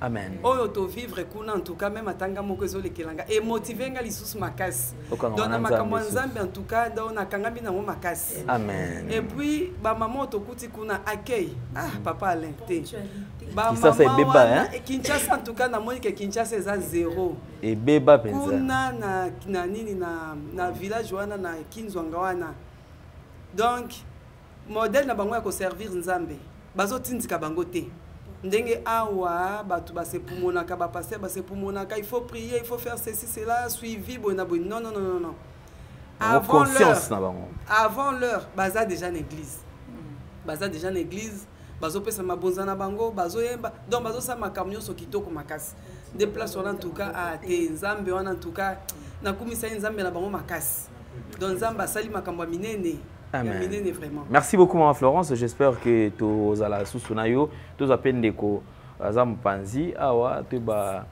Amen. Oyo to vivre kuna en tout cas même atanga moko zo lekelanga et motiver nga lisusu makasi. Donc na makambo nzambe en tout cas donc na kangami na mo makasi. Amen. Et puis ba maman to kuti kuna accueil. Ah papa Alain te. Ba maman ça c'est beba hein. Kinshasa en tout cas na moni que Kinshasa c'est zéro. Et beba penza. Kuna na na nini na na village wana na Kinzwanga wana. Donc modèle na bango ya ko servir nzambe. Bazo tindika bango te. Ndenge awa batu ba se pumonaka ba passer ba se pumonaka il faut prier, il faut faire ceci cela suivi bona bon non non non non non. Avant l'heure. Avant l'heure, baza déjà en église. Baza déjà en église, bazo pesa mabonza na bango, bazo yemba. Donc bazo sa makamyo so kitoko makasi. Des places en tout cas à te nzambe en tout cas na kumisa nzambe na bango makasi. Donc nzamba sali makambo minene. Amen. Merci beaucoup, Maman Florence. J'espère que tous ala susunayo, tous appellent Ndeko Azam Panzi. Awa, tuba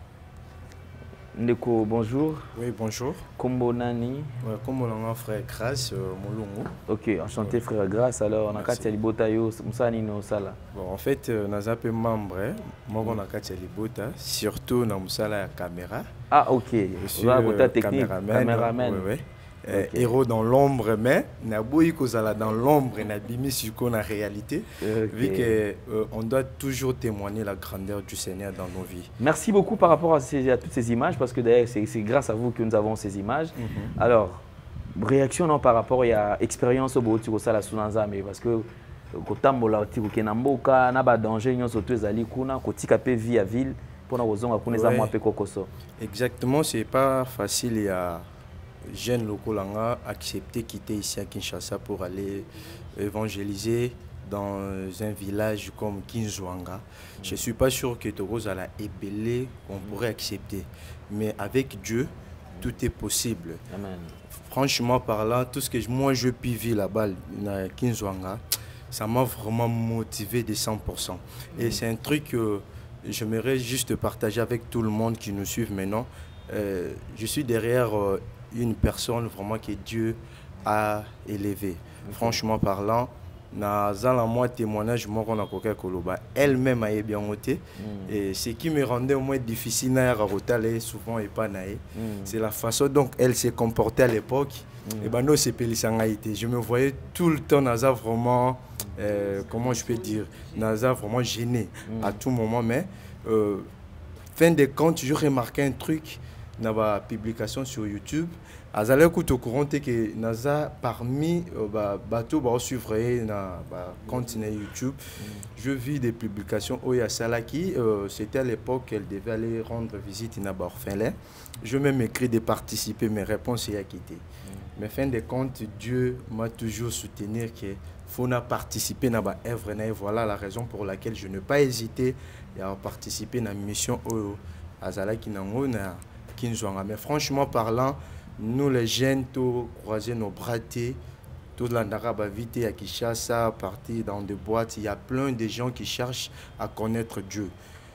Ndeko, bonjour. Oui, bonjour. Kombo Nani. Ouais, Kombo Nanga, frère Grace, euh, Molungu. Ok, enchanté, ouais. Frère Grace. Alors, on a Katia Libota yo, Moussani no Sala. Bon, en fait, on a un peu membre, moi on a Katia Libota, surtout dans Moussala la caméra. Ah, ok. Je suis euh, caméraman. Caméraman. Ouais, ouais. Euh, okay. Héros dans l'ombre, mais Naboui Kozala dans l'ombre et Nabimi sur la réalité, okay. Vu qu'on euh, doit toujours témoigner la grandeur du Seigneur dans nos vies. Merci beaucoup par rapport à, ces, à toutes ces images, parce que d'ailleurs c'est grâce à vous que nous avons ces images. Mm-hmm. Alors, réaction non, par rapport à l'expérience au Boutico Sala Sunanzame, parce que Kotambola Kenamboka, Naba danger, nous sommes tous allés Kuna, Kotika pe vie à ville, pour nous raison à Kuneza pe Kokoso. Exactement, c'est pas facile et à jeunes locaux langa accepté quitter ici à Kinshasa pour aller évangéliser dans un village comme Kinzwanga. Je ne suis pas sûr que Togo a la épelé qu'on pourrait accepter. Mais avec Dieu, tout est possible. Amen. Franchement parlant, tout ce que moi je puis vivre là-bas à Kinzwanga, ça m'a vraiment motivé de cent pour cent. Et c'est un truc que j'aimerais juste partager avec tout le monde qui nous suit maintenant. Euh, je suis derrière euh, une personne vraiment que Dieu a élevée. Okay. Franchement parlant, dans moi témoignage, moi on a coqué Koloba, elle-même a bien ôté. Mm. Et ce qui me rendait au moins difficile à rotaler souvent et pas naïe, mm. c'est la façon dont elle s'est comportée à l'époque. Mm. Et ben non, c'est Pélissangaïté. Je me voyais tout le temps Naza vraiment, euh, comment je peux dire, Naza vraiment gêné mm. à tout moment. Mais euh, fin de compte, je remarquais un truc dans la publication sur YouTube. Azale au courant que naza parmi bateau ba suivre na compte YouTube. Je vis des publications Oya Salaki, c'était à l'époque qu'elle devait aller rendre visite à l'orphelin. Je même écrit de participer, mes réponses y a quitté. Mais fin de compte, Dieu m'a toujours soutenu que faut participer à l'œuvre et voilà la raison pour laquelle je n'ai pas hésité à participer à la mission Oyo Azalaki nango na Kinzwanga. Mais franchement parlant, nous les jeunes, tous croiser nos bras, tout l'Andara vite à Kinshasa, partir dans des boîtes. Il y a plein de gens qui cherchent à connaître Dieu.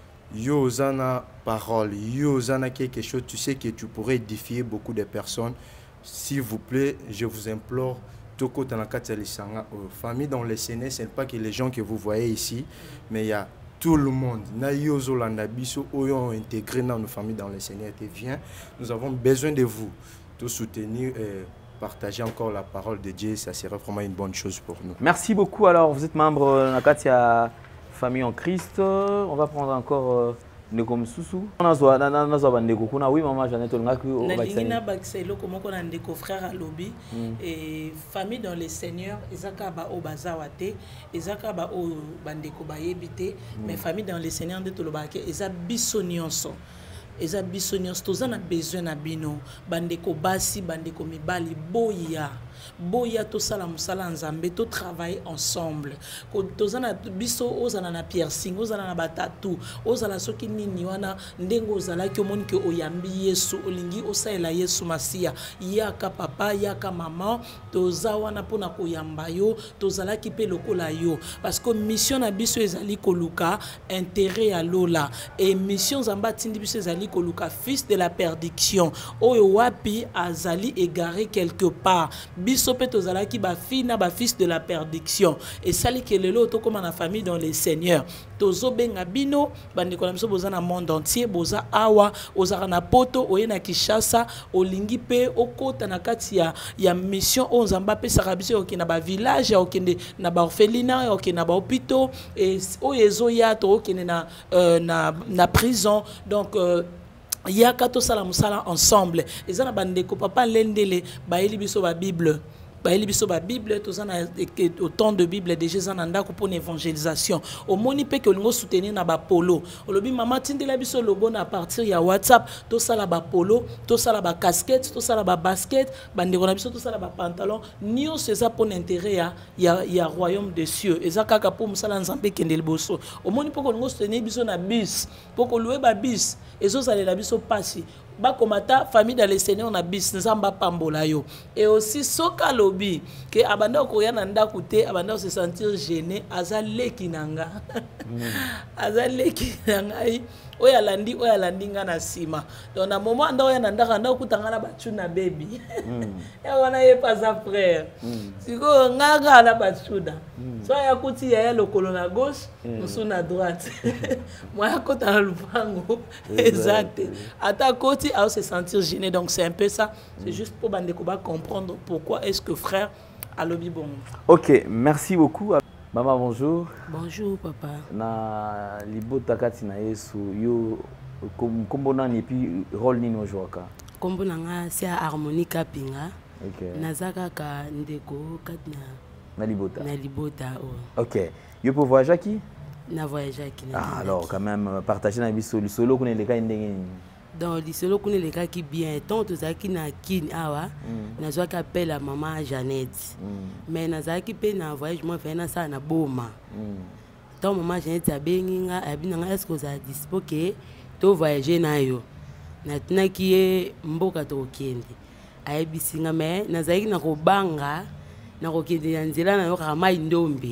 Yo zana parole, yo zana quelque chose, tu sais que tu pourrais édifier beaucoup de personnes. S'il vous plaît, je vous implore, Toko Tanakata Lisanga, famille dans les Sénés, ce n'est pas que les gens que vous voyez ici, mais il y a tout le monde. Nayozo Landabiso, Oyo intégré dans nos familles dans les Seigneurs, viens. Nous avons besoin de vous. Tout soutenir et partager encore la parole de Dieu, ça serait vraiment une bonne chose pour nous. Merci beaucoup. Alors, vous êtes membre de la famille en Christ. On va prendre encore Ndeko Msusu. On a besoin de Ndeko. Oui, maman, Jeannette, on a que Nalingina Baxelo, comment on a Ndeko frère à lobby et famille dans les seigneurs, Ezaka ba o bazawate, Ezaka ba o bandeko ba yebite, mais famille dans les seigneurs de Tolobake, Eza bisonionso. Eza bisonionso, tozana besoin na bino, bandeko basi, bandeko mibali, boya. Boya to sala musala nzambe to travailler ensemble ko tozana biso ozana na piercing ozana na batatu ozala soki nini wana ndengo ozala ki omoni ke oyambi Yesu olingi osaela Yesu Masia yaka papa yaka mama toza wana pona koyamba yo tozala ki pe lokola yo parce que mission na biso ezali koluka intérêt ya lola et mission zamba tindi biso ezali tozali koluka fils de la perdition oyo wapi azali égaré quelque part biso pe tozalaki ba fille na ba fils de la perdition et sali kelelo to comme na famille dans les seigneurs tozo benga bino bandeko na biso boza na monde entier boza awa ozara na poto oye na Kinshasa olingi pe okota na kati ya ya mission o nzamba pe sarabiso okina ba village okende na ba orphelinat okina ba hôpitaux et oyezo ya to okene na euh, na na prison donc euh, yaka to sala musala ensemble ezana bandeko papa lendele ba eli biso ba bible ba eli biso ba bible to zana autant de bible déjà zana ndako pour évangélisation au moni pe que lingo soutenir na ba polo olobi mama tindela biso logo na partir ya WhatsApp to sala ba polo to sala ba casquette to sala ba basket bandeko na biso to sala ba pantalon nio c'est ça pour intérêt ya ya, ya royaume des cieux eza kaka pour musala nzambe kendel boso au moni pe que lingo soutenir biso na bus pour que louer ba bus ezo salela biso pasi bakomata famille dans les seigneurs na bis nzamba pambola yo et aussi soka lobi que abanda koya na ndako te abanda se sentir gêné azaleki nanga azaleki nanga oya landi oya landi nga na sima donc na moment ndo oya na ndaka ndo kutanga na bachu na baby et wana ye pas à frère siko nganga na bachuda so ya kuti ya lokolo na gauche musu na droite moi ya kota na lupango exact ata koti à se sentir gêné donc c'est un peu ça c'est juste pour bandeko ba comprendre pourquoi est-ce que frère a lobby bon. OK, merci beaucoup. Maman, bonjour. Bonjour, papa. Na libota kati na Yesu yo kombo nani puis rôle nini ojoka? Kombo nanga c'est harmonica pinga. OK. Nazaka ka ndeko kati na na libota. Na libota oh. OK. Yo pour voyager qui? Na voyager qui. Ah, alors quand même partager na biso le solo kuna leka ndenge. Donc le solo kuna leka ki bien tant tozaki na kin awa nazwa ka appel à maman Jeannette. Mais nazaki pe na voyage moi fait na ça na boma. Tant maman Jeannette abenginga abinanga est-ce que vous êtes dispo que to voyager na yo. Na tuna ki mboka to kende. Ayebisinga mais nazaki na ko banga na ko kende ya nzela na yo ka mai ndombe.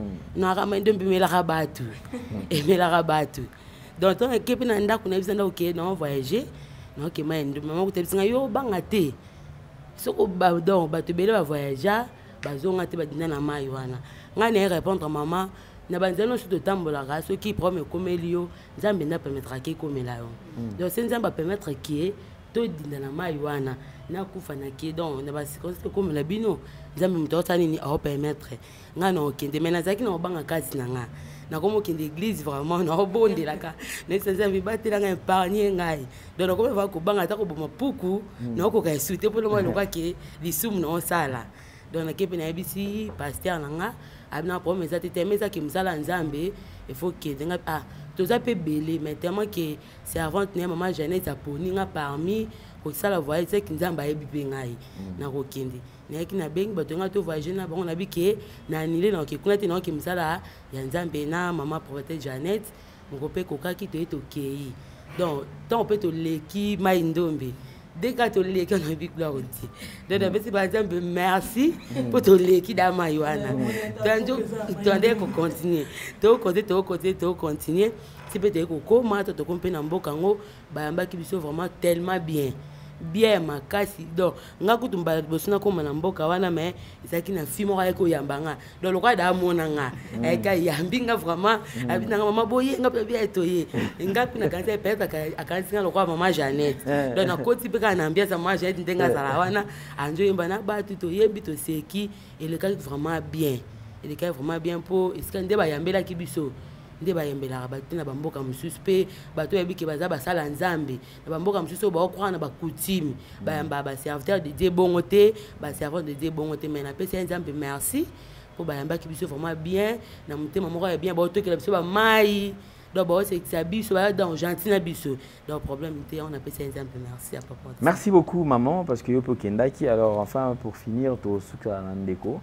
Na ka mai ndombe mela ka batu. Et mela ka batu. Donc ton équipe na ndako na bisanda OK na voyager na OK mai ndombe maman ko tebisinga yo banga te. Soko ba donc ba te bele ba voyager bazonga te ba dina na mai wana. Ngana répondre maman na banzelo sur de tambola ga ce qui promet comme elio nzambe na permettra ki comme la yo. Donc c'est nzamba permettre qui to dina na mai wana na kufa na ki donc na ba comme la bino nzambe mutota nini a permettre ngana okende mena zaki na banga kazi na nga na comme okende église vraiment na obonde la ka na nzambe batela nga épargner ngai donc comme va ko banga ta ko boma puku na ko ka souter pour le moment le quoi que lisum na osala donc na kepe na ebisi pasteur na nga abina promesse ate mais ça qui msala nzambe il faut que denga ah toza pe belé mais tellement que servante ne maman Jeannette a poni nga parmi ko sala voyage c'est que nzamba yebi pe ngai na ko kende na ki na bengi bato nga to voyager na bango na bike na anile na ke kuna te na ke msala ya nzambe na maman prophète Jeannette ngo pe ko ka ki to eto kei donc tant peut to leki mai ndombe dès que tu l'es, on a vu gloire au Dieu. Donc, par exemple, merci pour ton lait qui d'a maïwana. Donc, tu as continuer. Tu as continué, tu as continué, tu as continué. Si tu as commencé, tu as compris dans le Bokango, tu as vraiment tellement bien. Bien, ma casse. Donc, nga kutumba bosuna koma na mboka wana mais izaki na fimo ka ko yambanga. Donc, le roi da mona nga. E ka yambinga vraiment, abina maman boye nga pe bien etoye. Nga pina kanza peta ka akansinga le roi maman Jeannette. Donc, na koti pe ka na ambiance maman Jeannette ndenga sala wana, anjo yemba na ba tu to yebi to seki et le cas vraiment bien. Et le cas vraiment bien pour iskande ba yambela kibiso. Nde ba yembela ba na bamboka mususu pe bato yebiki baza basala nzambe na bamboka mususu ba okwa na ba coutume ba yamba ba serviteur de Dieu bongote ba servant de Dieu bongote mais na pesa nzambe merci pour ba yamba ki biso vraiment bien na mutema moko ya bien ba otokela biso ba mai donc ba c'est ça biso ba dans gentil na biso donc problème était on appelle ça nzambe merci à papa. Merci beaucoup maman parce que yo po kendaki alors enfin pour finir to suka na ndeko.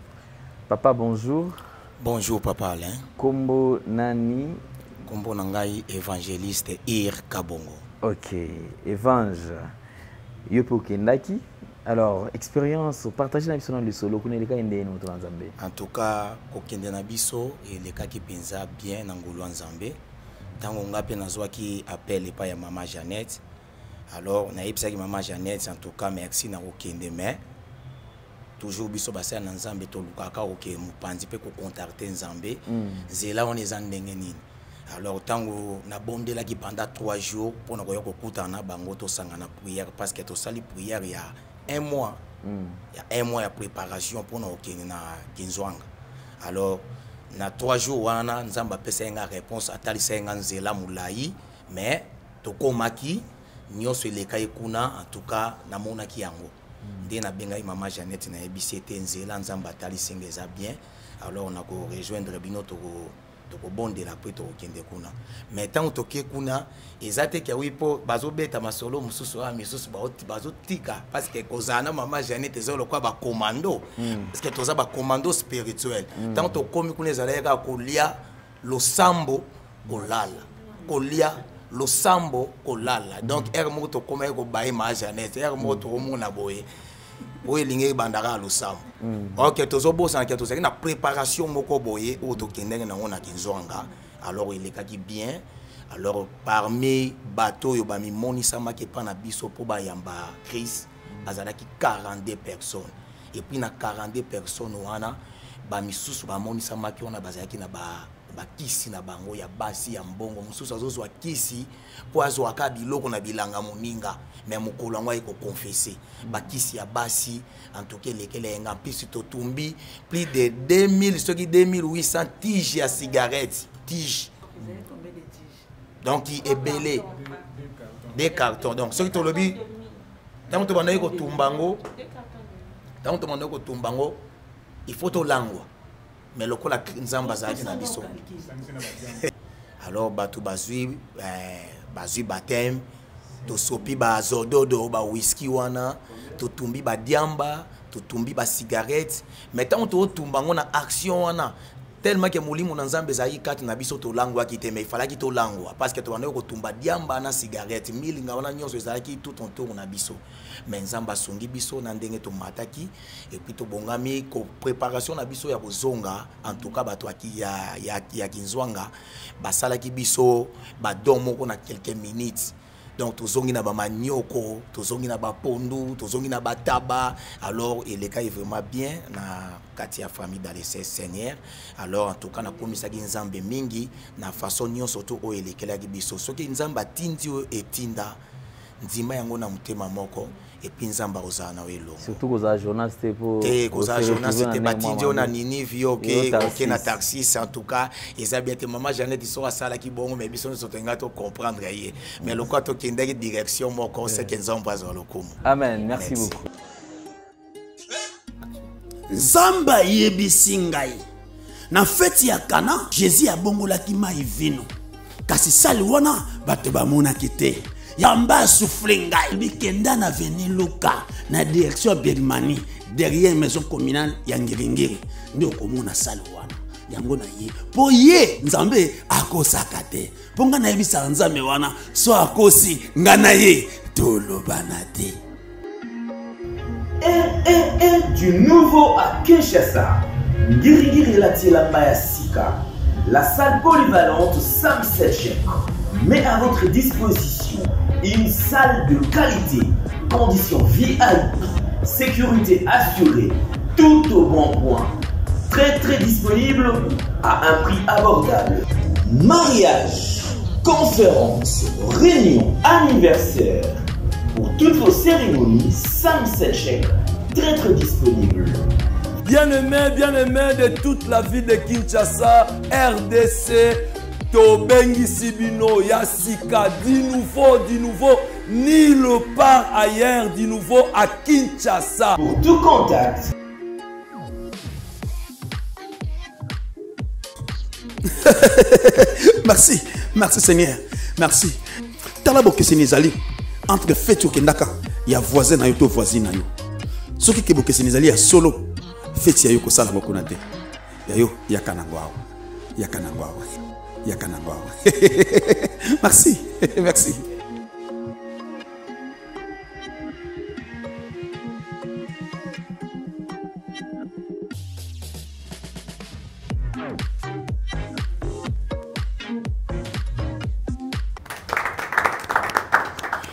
Papa bonjour. Bonjour Papa Alain. Kombo nani? Kombo nangai évangéliste Ir Kabongo. Ok, Evange. Yopo Kendaki. Alors, expérience, partagez na biso dans le solo, kuneleka ende no Nzambe. En tout cas, kokende na biso et le ka ki penza bien na ngolo Nzambe. Tango ngape nazwaki appel epa ya maman Jeannette. Alors naïbisaki maman Jeannette, en tout cas merci na okende mais toujours biso basa na Nzambe to lukaka oke mupandi pe ko contacter Nzambe. Zela on est en ndenge nini. Alors tango na bondela ki pendant trois jours pour na koyo kokutana bango to sangana prière parce que to sali prière il y a un mois. Il y a un mois de préparation pour nous na Kinzwanga. Alors na trois jours wana Nzamba pesa nga réponse atali senga nzela mulai mais tokomaki nyonso eleka ekuna en tout cas na mona ki yango. Ndé na benga maman Jeannette na ebisete nzela Nzamba atali senga eza bien. Alors on a ko rejoindre bino to toko bonde la pwe toko kende kuna. Mais tant toke kuna ezate kia wipo bazo beta masolo mususu wa misusu bazo tika parce que kozana maman Jeannette ezolo kwa ba commando parce que toza ba commando spirituel. Tant to komi kuna ezaleka kolia losambo kolala. Kolia losambo kolala. Donc er mo to koma ko bae maman Jeannette er mo to mona boye. Oui, l'ingé bandara lo sam. Ok, tozo bossa na tozo na préparation moko boye o to kendenge na ona Kinzwanga. Alors il est kaki bien. Alors parmi bateau yo ba mi monisa ma ke pa na biso po ba yamba Chris azalaki quarante-deux personnes. Et puis na quarante-deux personnes wana ba misusu ba monisa ma ke ona bazalaki na ba ba kisi na bango ya basi ya mbongo mususu azozo kisi po azo akabiloko na bilanga moninga. Mais mon colongo est confessé. Bakisi ya basi, en tout cas, lesquels ont plus de plus de deux mille, ce qui deux mille huit cents tiges à cigarettes. Tiges. Donc, il est belé. Des cartons. Donc, ce qui est le but, tant que tu as un tumbango, tant que tu as un tumbango, il faut te langue. Mais le col a nzamba zaki na biso. Alors, batu bazui, bazui baptême. To sopi ba zododo ba whisky wana to tumbi ba diamba to tumbi ba cigarette mais tant to tumbango na action wana tellement que molimo na Nzambe zayi kati na biso to langwa ki te mais fala ki to langwa parce que to wana ko tumba diamba na cigarette mili nga wana nyonso ezalaki tout autour na biso mais Nzamba songi biso na ndenge to mataki et puis to bongami ko préparation na biso ya kozonga en tout cas bato aki ya ya, ya Kinzwanga basala ki biso ba domo ko na quelques minutes. Donc, tozongi na ba manioko, tozongi na ba pondu, tozongi na ba taba. Alors, et le cas est vraiment bien na katia famille dans les Seigneur. Alors, en tout cas, na komisa ki Nzambe mingi na façon nyon surtout o elekela ki biso. Soki Nzamba tindi o etinda ndima yango na mutema moko et puis Nzamba ozana welo. Surtout koza journal c'était pour eh koza journal c'était batindi on a nini vio OK OK na taxi en tout cas ils a bien que maman Jeannette so sala ki bongo mais biso so tenga to comprendre yé mais le quoi to kindaki direction moko c'est que Nzamba zo lokumu. Amen, merci beaucoup. Nzamba yebisi ngai na feti ya Kana Jésus abongolaki mai vino kasi sali wana bato bamonaki te yamba souffle ngai bikenda na veni Luka na direction Birmanie derrière maison communale ya Ngiringiri ndio komona sali wana yango na ye po ye Nzambe akosaka te po nga na yebisa Nzambe wana so akosi nga na ye tolobana te. Un, un, un du nouveau à Kinshasa. Ngirigiri Latiela Mayasika. La salle polyvalente Sam Setchek met à votre disposition une salle de qualité, conditions V I P, sécurité assurée, tout au bon point. Très très disponible à un prix abordable. Mariage, conférence, réunion, anniversaire. Pour toutes vos cérémonies, Sam Setchek, très très disponible. Bien-aimés, bien-aimés de toute la ville de Kinshasa, R D C, Tobengi Sibino, Yassika, du nouveau, du nouveau, nulle part ailleurs, du nouveau à Kinshasa. Pour tout contact. Merci, merci Seigneur, merci. Talabo que Sénézali, entre fête au Kendaka, il y a voisin na yo to voisine na yo. Ce qui est Sénézali, il y a solo. Feti ya yuko sala mokonate. Ya yo yakanangwao. Yakanangwao. Yakanangwao. Merci. Merci.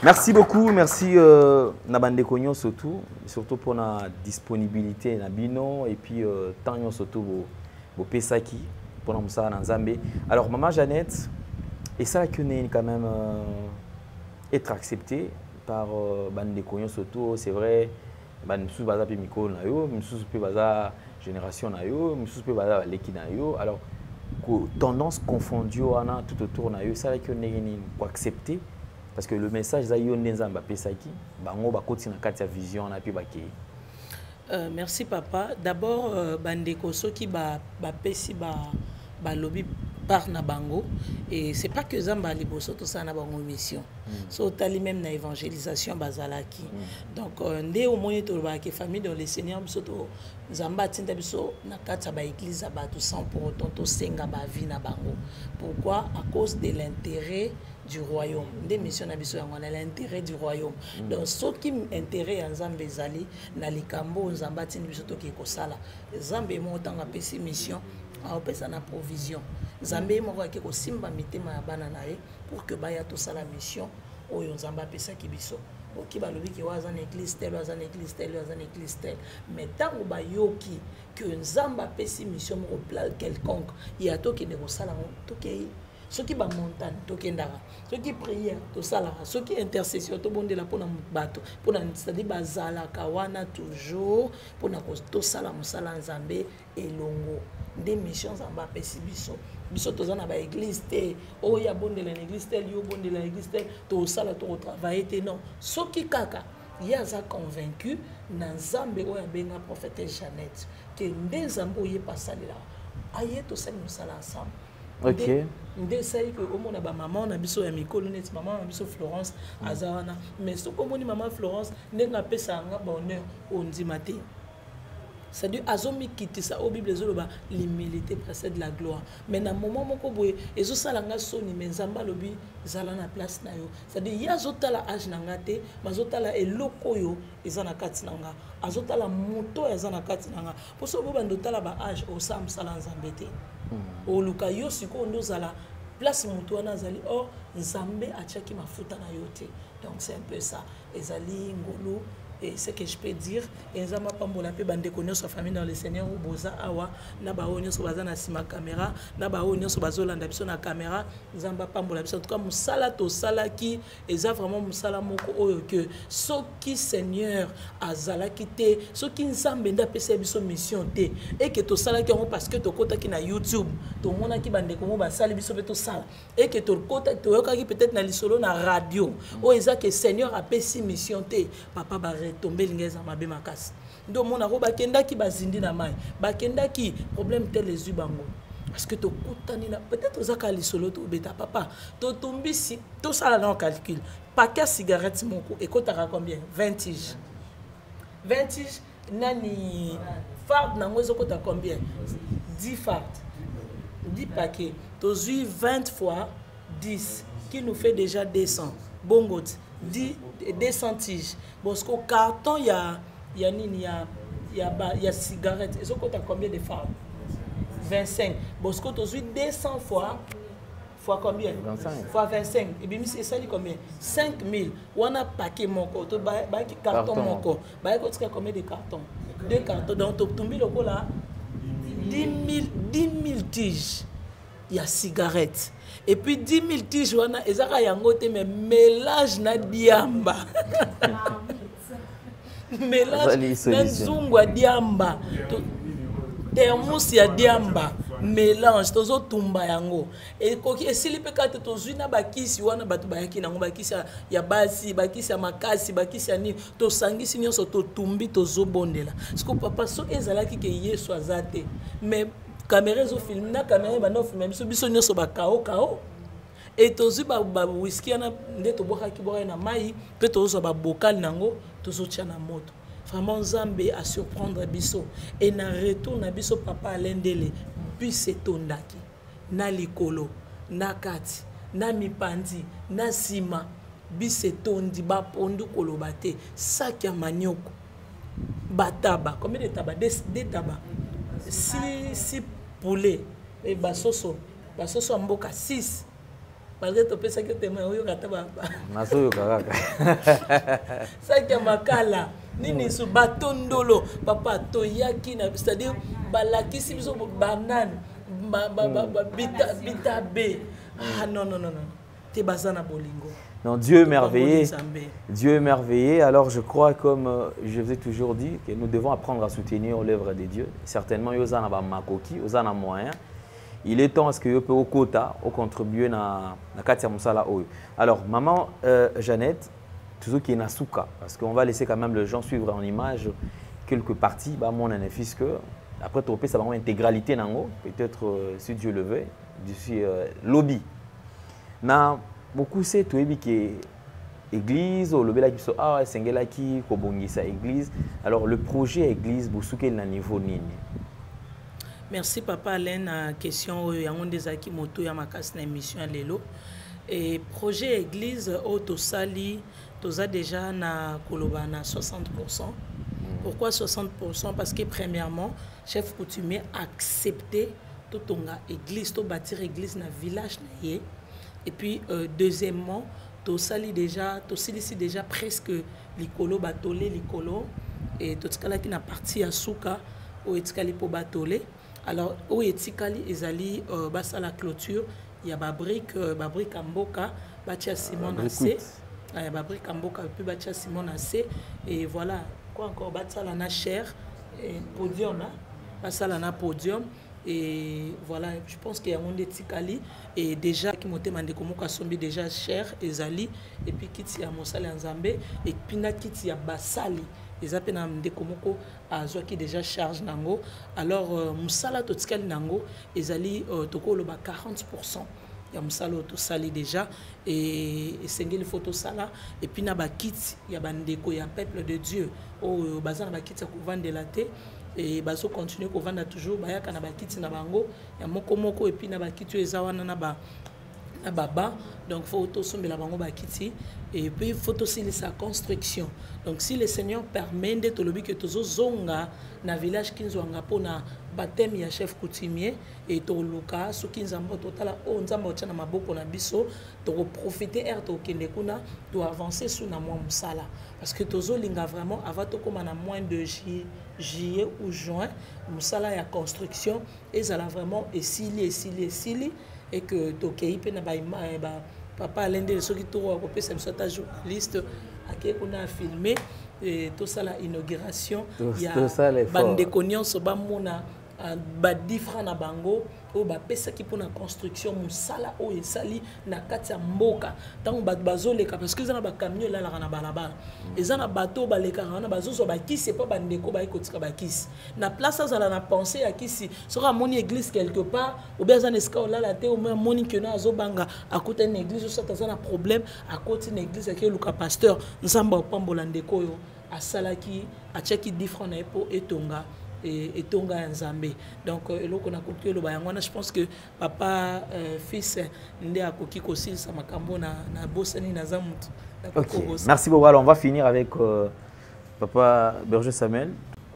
Merci beaucoup, merci euh, Nabande Konyo surtout, surtout pour la disponibilité Nabino et puis euh, tant surtout vos Pesaki pour nous ça dans Zambé. Alors maman Jeannette, et ça que n'est quand même euh, être accepté par euh, Bande Konyo surtout, c'est vrai. Bande sous baza pe micro na yo, sous pe baza génération na yo, sous pe baza leki na yo. Alors tendance confondue ana tout autour na yo, ça que n'est pas accepté. Parce que le message est vision. Euh, merci papa. D'abord, euh, Bandeko Soki ba ba pesi ba ba lobby par na bango et c'est pas que Zamba liboso tout ça na bango mission. So tali même na évangélisation bazalaki. Donc ndé au moyen to ba ke famille dans les seigneurs bisoto Zamba tinda biso na kata ba église ba tout sans pour autant to senga ba vie na bango. Pourquoi? À cause de l'intérêt du royaume. Des missions n'abisso on a l'intérêt du royaume. Mm. Donc ce qui intérêt en Zambé zali na likambo Zamba tindi biso to ki ko sala. Zambé mo tanga pesi mission a pesa na provision. Zambé mo ko ki ko simba mitema ya bana na ye pour que ba ya to sala mission oyo Zamba pesa ki biso. Oki ba lobi ki waza na église tel waza na église tel waza na église tel. Mais tango ba yoki que Zamba pesi mission mo plan quelconque, il y a to ki ne ko sala to ki ceux qui ba montagne to kendara, ceux qui prière to sala, ceux qui intercession to bonde la pona bato, pona c'est-à-dire bazala kawana toujours pona ko to sala musala nzambe elongo des missions Zamba pesi biso biso to zana ba église te o ya bonde la église tel yo bonde la église tel to sala to travailler te non ceux qui kaka ya za convaincu na Nzambe o ya benga prophète Jeannette que ndezambo ye pasali la aye to sala musala ensemble. Ok. Ndé sai que au monde ba maman na biso ya mikolo net maman na biso Florence azana mais ce comme maman Florence ndenga pesa nga bonheur ondi maté. C'est-à-dire azomi kiti ça au Bible zoloba l'humilité précède la gloire. Mais na moment moko boye ezo sala nga soni mais Nzamba lobi zala na place na yo. C'est-à-dire ya zotala âge na ngate mazotala eloko yo ezana kati na nga. Azotala moto ezana kati na nga. Pour so bo bandotala ba âge au sam sala Nzambe te. Au luka yo siko ndozala place moto wana zali or Nzambe achaki mafuta na yote. Donc c'est un peu ça. Ezali ngolo et ce que je peux dire et Nzamba pambola pe bande konyo sa famille dans le Seigneur ou boza awa na ba onyo so baza na sima caméra na ba onyo so bazolanda biso na caméra Nzamba pambola biso en tout cas musala to salaki eza vraiment musala moko oyo que soki Seigneur azalaki te soki Nzambe nda pesa biso mission te et que to salaki on parce que to kota ki na YouTube to mona ki bande komo ba sala biso pe to sala et que to kota to yokaki peut-être na lisolo na radio o eza que Seigneur a pesi mission te papa ba tomber l'ingéza mabe makasi ndo mona ko bakenda ki bazindi na mai bakenda ki problème tel les ubango parce que to kutani na peut-être zaka lisolo to beta papa to tombi si to sala na calcul paquet cigarette moko et kotaka combien vingt tiges vingt tiges nani fard na ngozo kota combien dix fard dix paquets to zui vingt fois dix qui nous fait déjà deux cents bongo dix deux cents tiges parce qu'au carton il y a il y a nini il y a il y a il y a cigarette et coûte combien de femmes vingt-cinq parce que tu deux cents fois fois combien vingt-cinq fois vingt-cinq et bien c'est ça dit combien cinq mille on a paquet mon co ba ba carton mon co ba coûte combien de cartons deux cartons donc tu tomber le là dix mille dix mille tiges il y a cigarette et puis dix mille tiges wana ezaka yango te mais mélange na diamba mélange na nzungu ya diamba thermos ya diamba mélange tozo tumba yango et koki esili pe kate tozwi na bakisi wana bato bayaki nango bakisi ya basi bakisi ya makasi bakisi ya nini tosangisi nyonso totumbi tozobondela parce que papa so ezalaki ke Yesu azate mais caméra zo film na caméra ba no film biso biso nyonso ba kao kao et tozu ba ba whisky na nde to boka ki boka na mai pe tozo ba bocal nango tozo tia na moto vraiment Nzambe a surprendre biso et na retour na biso papa alendele bise tondaki na likolo na kati na mipandi na sima bise tondi ba pondu koloba te sac ya manioko bataba combien de tabac des des tabac si si poulet et basoso basoso mboka six malgré to pesa que te mayo kata ba naso yo kaka ça qui makala nini su batondolo papa to yaki na c'est-à-dire balakisi biso banane ba ba ba bita bita be ah non non non non te basana bolingo. Non, Dieu est merveilleux. Dieu est merveilleux. Alors je crois, comme euh, je vous ai toujours dit, que nous devons apprendre à soutenir l'œuvre de Dieu. Certainement, il y a des makoki, il y a des moyens. Il est temps à ce que vous puissiez au quota, au contribuer à la Katia Moussala. Alors, maman euh, Jeannette, toujours qui est Nasuka, parce qu'on va laisser quand même les gens suivre en image quelques parties. Bah, mon fils que après tu ça va avoir intégralité nango, peut-être euh, si Dieu le veut, d'ici euh, lobby. Na beaucoup c'est tout que église ou le bel qui so ah sengela qui kobongisa église. Alors le projet église bosuke na niveau nini? Merci papa Alain na question ya ngondeza ki moto ya makasi na émission lelo. Et projet église au tosali toza déjà na koloba na soixante pour cent. Pourquoi soixante pour cent? Parce que premièrement, chef coutumier a accepté tout tonga église, to bâtir église na village na ye. Et puis euh, deuxièmement, to sali déjà, to silisi déjà presque likolo batolé likolo et to tikala qui na partie à souka ou etikali po batolé. Alors au etikali ezali euh, basa la clôture, il y a ba brique euh, ba brique amboka, batia Simon assez. Il y a ba brique amboka puis batia Simon assez et voilà quoi encore basa la na chair et podium là, basa la na podium. Et voilà, je pense qu'il y a un tikali et déjà qui monte mandeko moka sombi déjà cher ezali et puis kiti ya mosala nzambe et puis na kiti ya basali ezape na ndeko moko azwa ki déjà charge nango. Alors euh, musala to tikali nango ezali euh, tokolo ba quarante pour cent ya musala to sali déjà et sengeli photo sala et puis na ba kiti ya bandeko ya peuple de Dieu o bazana ba kiti ya kovanda la te. Et baso continuer ko vendre toujours bayaka na bakiti na bango ya moko moko et puis na bakiti ezawana na ba na baba donc faut to sombela bango bakiti et puis faut aussi sa construction. Donc si le Seigneur permet de to lobi que tozo zonga na village kinzwanga pona baptême ya chef coutumier et to luka so kinzambo totala o nzambo tshana maboko na biso to profiter er to kende kuna to avancer sur na mwa musala parce que tozo linga vraiment avant to koma na moins de juillet ou juin musala ya construction et ça l'a vraiment esili esili esili et que to kei pe na ba ba papa l'un de ceux qui to ko pesa msota journaliste ake kuna filmer et tout ça la inauguration il y a bande nyonso ba mona ba dix na bango o ba pesa ki pona construction musala o esali na kati ya mboka tango ba bazoleka parce que za na ba camion la la na balabala eza na bateau ba leka na bazozo ba kisi pas bandeko ba ikotika ba kisi na place za na penser ya kisi sera moni église quelque part ou bien za neska o la la te o moni que na zo banga à côté une église o ça za na problème à côté une église ke luka pasteur nzamba pambola ndeko yo asalaki a cheki different na epo etonga et tonga nzambe. Donc eloko na koki lo bayangwana je pense que papa euh, fils ndé akoki kosil sa makambo na na bosani na zamutu. OK. Merci beaucoup. Alors on va finir avec euh, papa Berger Samuel.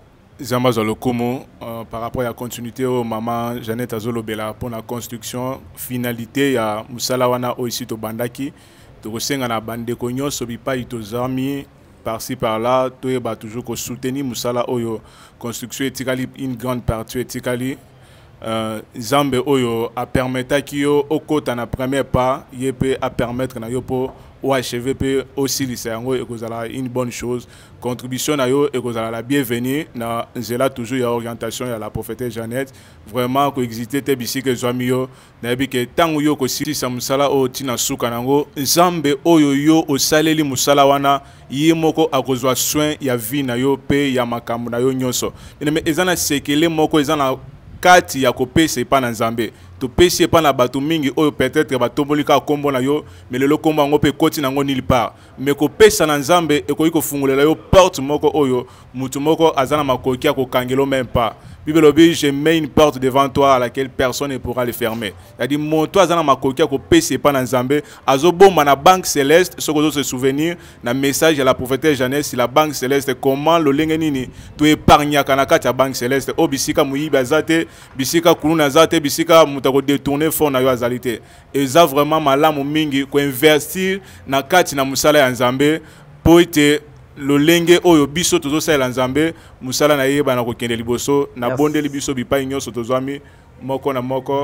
Zamba Zolokomo euh, par rapport à la continuité au maman Jeannette Azolobela pour la construction finalité ya musala wana aussi to bandaki to senga na bande konyo sobipa itozami par-ci par-là, tu vas toujours soutenir Moussala Oyo, construction etikali une grande partie etikali. Zambe Oyo a permettre kio au côté na premier pas, il peut a permettre na yo pour ou achever peut aussi lisango et kozala une bonne chose. Contribution na yo et kozala la bienvenue na zela toujours ya orientation ya la prophétesse Jeannette. Vraiment ko exister te bisi que zwami yo na bi que tangu yo ko si sa musala o tina suka nango Zambe Oyo yo o saleli musala wana yimoko akozwa soin ya vie na yo pe ya makambo na yo nyonso. Mais ezana sekele moko ezana kati ya kopesa epa na Nzambe to pesi epa na bato mingi oyo peut-être batombolika kombo na yo mais lelo kombo ngo pe koti nango nulle part mais kopesa na Nzambe ekoki kofungolela yo porte moko oyo mutu moko azana makoki ya kokangelo même pas Bible oblige, je mets une porte devant toi à laquelle personne ne pourra le fermer. C'est-à-dire, mon toi, dans ma coquille, que P C pas dans Zambé, azobo, la banque céleste, ce que vous se souvenir, dans message à la prophétesse Jeannette, si la banque céleste, comment le lengenini, tu épargnes à Kanaka, ta banque céleste, oh, bisika mouyi bazate, bisika kuluna zate, bisika moutako détourner fond na yo azalité. Et ça vraiment malamu mingi, ko investir na kati na musala en Zambé, pour être le lenge oyo biso tozo sala nzambe musala na yeba na kokende liboso na bonde libiso bipai nyonso tozwami moko na moko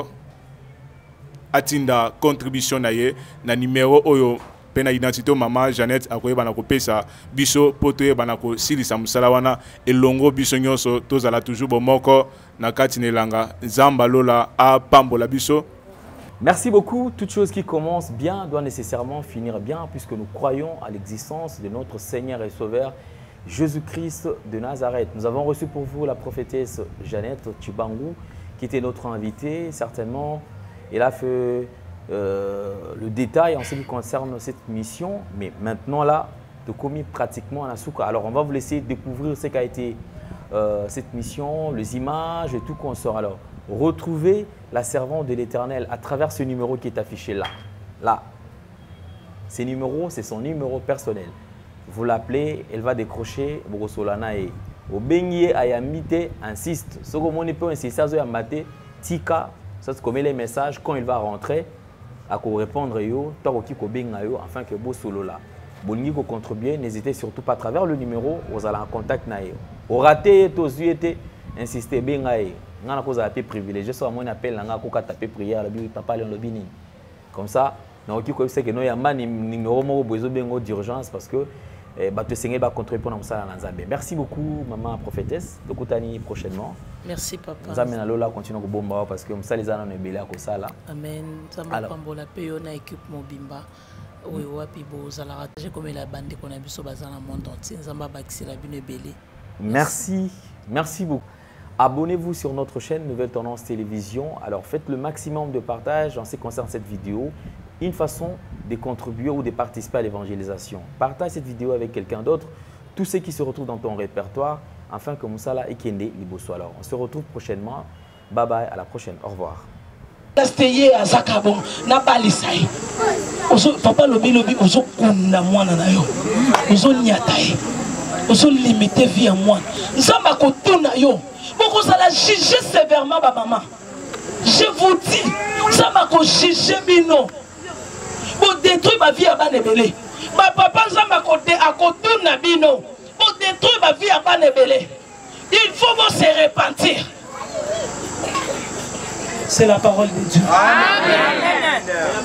atinda contribution na ye na numéro oyo pena identité mama Jeannette akoyeba na kopesa biso poto yeba na ko silisa musala wana elongo biso nyonso tozala toujours bomoko na kati nelanga nzamba lola a pambola biso. Merci beaucoup. Toute chose qui commence bien doit nécessairement finir bien puisque nous croyons à l'existence de notre Seigneur et Sauveur Jésus-Christ de Nazareth. Nous avons reçu pour vous la prophétesse Jeannette Tchibangu qui était notre invitée. Certainement, elle a fait euh, le détail en ce qui concerne cette mission. Mais maintenant là, de commis pratiquement à la souka. Alors on va vous laisser découvrir ce qu'a été euh, cette mission, les images et tout qu'on sort. Alors, retrouvez la servante de l'Éternel à travers ce numéro qui est affiché là. Là. Ce numéro, c'est son numéro personnel. Vous l'appelez, elle va décrocher. Borosolana et au Bengie Ayamite insiste. Ce que mon peut insister à Yamate, Tika, ça c'est comme les messages quand il va rentrer, à quoi répondre yo, Taroki ko Bengayo, afin que Bosolo là. Bongi ko contribuer, n'hésitez surtout pas à travers le numéro, vous allez en contact na yo. Au raté, tous été, insistez Bengayo. On a cause à paix privilégié, soit mon appel, on a qu'à taper prière, le but papa le lobby. Comme ça, on a qui c'est que nous y a un numéro mo besoin bengo d'urgence parce que bah te Seigneur va contribuer pour nous ça dans Zambie. Merci beaucoup maman prophétesse. De Koutani prochainement. Merci papa. Nous amène à Lola continue au bomba parce que ça les années belé à ça là. Amen. Zamba pambola payo na équipe mobimba. Oui wapi bo za la rater comme la bande qu'on a biso bazana monde entier. Zamba baxi la bune belé. Merci. Merci beaucoup. Abonnez-vous sur notre chaîne Nouvelle Tendance Télévision. Alors faites le maximum de partage en ce qui concerne cette vidéo. Une façon de contribuer ou de participer à l'évangélisation. Partage cette vidéo avec quelqu'un d'autre. Tous ceux qui se retrouvent dans ton répertoire afin que Moussala et Kende Liboso. Alors on se retrouve prochainement. Bye bye, à la prochaine. Au revoir. Beaucoup ça la juger sévèrement ma maman. Je vous dis, ça m'a juger bino. Pour détruire ma vie à Banebele. Ma papa ça m'a côté à côté na bino. Pour détruire ma vie à Banebele. Il faut se repentir. C'est la parole de Dieu. Amen.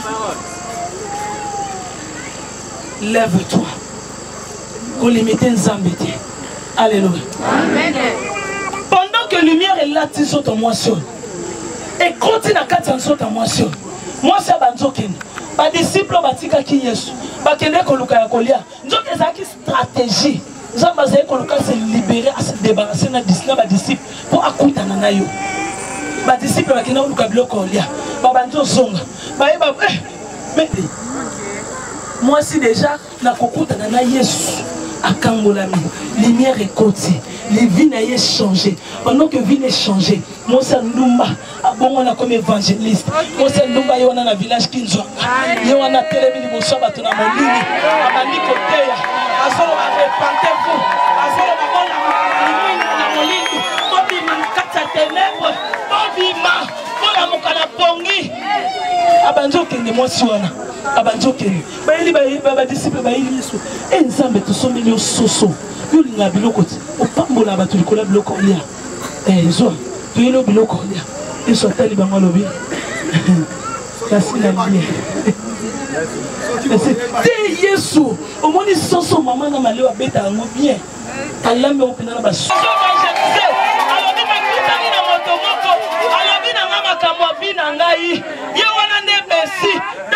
Lève-toi. Qu'on limite Nzambete. Alléluia. Amen. Pendant que lumière est là, tu sautes en moisson. Et continue à quatre sautes en moisson. Moi, c'est Banzokin. Ma disciple, Batika qui Yesu. Bakende Koluka Yakolia. Nous avons une stratégie. Nous avons se libérer, à se débarrasser de nos disciples pour accouter à Nanayo. Ma disciple, Bakende Koluka Yakolia. Babanzo Songa. Mais moi, si déjà, na kokuta na Yesu. À Kangolami, lumière est côté, les vies n'aient changé. Pendant que vie n'est changé, moi c'est Ndumba, bon on a comme évangéliste. Moi c'est Ndumba, il y a un village qui nous a. Il y a un télévision qui nous a battu dans mon lit. À ma nico teya, à ce moment repentez-vous, à ce moment dans mon lit, Bobi Minkata ténèbres, Bobi Ma, Bola Mokana Pongi. Abanzo Kende moi suana. Abanzo Kende. Baili baili baba disciple baili Yesu. Et Nzambe to sombe yo soso. Yo linga biloko ti. O pambola ba to likola biloko lia. Eh zo. To yelo biloko lia. Et so tali bango lobi. Kasi na lia. Te Yesu. O moni soso mama na maleo abeta ngo bien. Alambe o pena na ba so. Alobi makuta ni na moto moko. Alobi na mama kamwa bina ngai. Ye wana ne merci.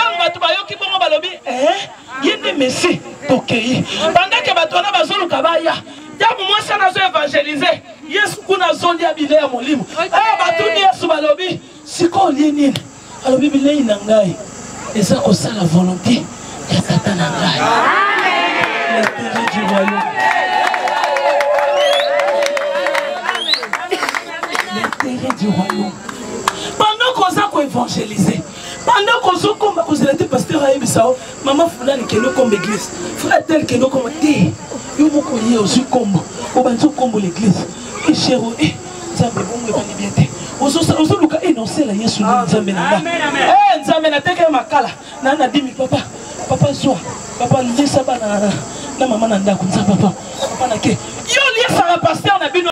Eh, il y a des messieurs tokei. Pendant que batona bazolu kabaya, ya moi ça n'a pas évangélisé. Yesu kuna zondi abile ya molimo. Eh batuni Yesu balobi, siko lieni. Alobi bile inangai. Et ça ko ça la volonté ya Satan nangai. Amen. L'intérêt du royaume. du royaume. Pendant qu'on s'est évangélisé, pendant qu'on s'est comme vous êtes pasteur à Ebisao, maman Fulani qui est comme l'église, frère tel qui est comme thé, il faut qu'on y ait aussi comme au bantu comme l'église. Et chéro, eh, ça me bon le bien. Oso oso luka énoncé la Yesu nzambe na. Eh nzambe na teke makala. Na na dimi papa. Papa zwa. Papa lisa bana na maman na ndako nzambe papa. Papa na ke. Yo lié ça pasteur na bino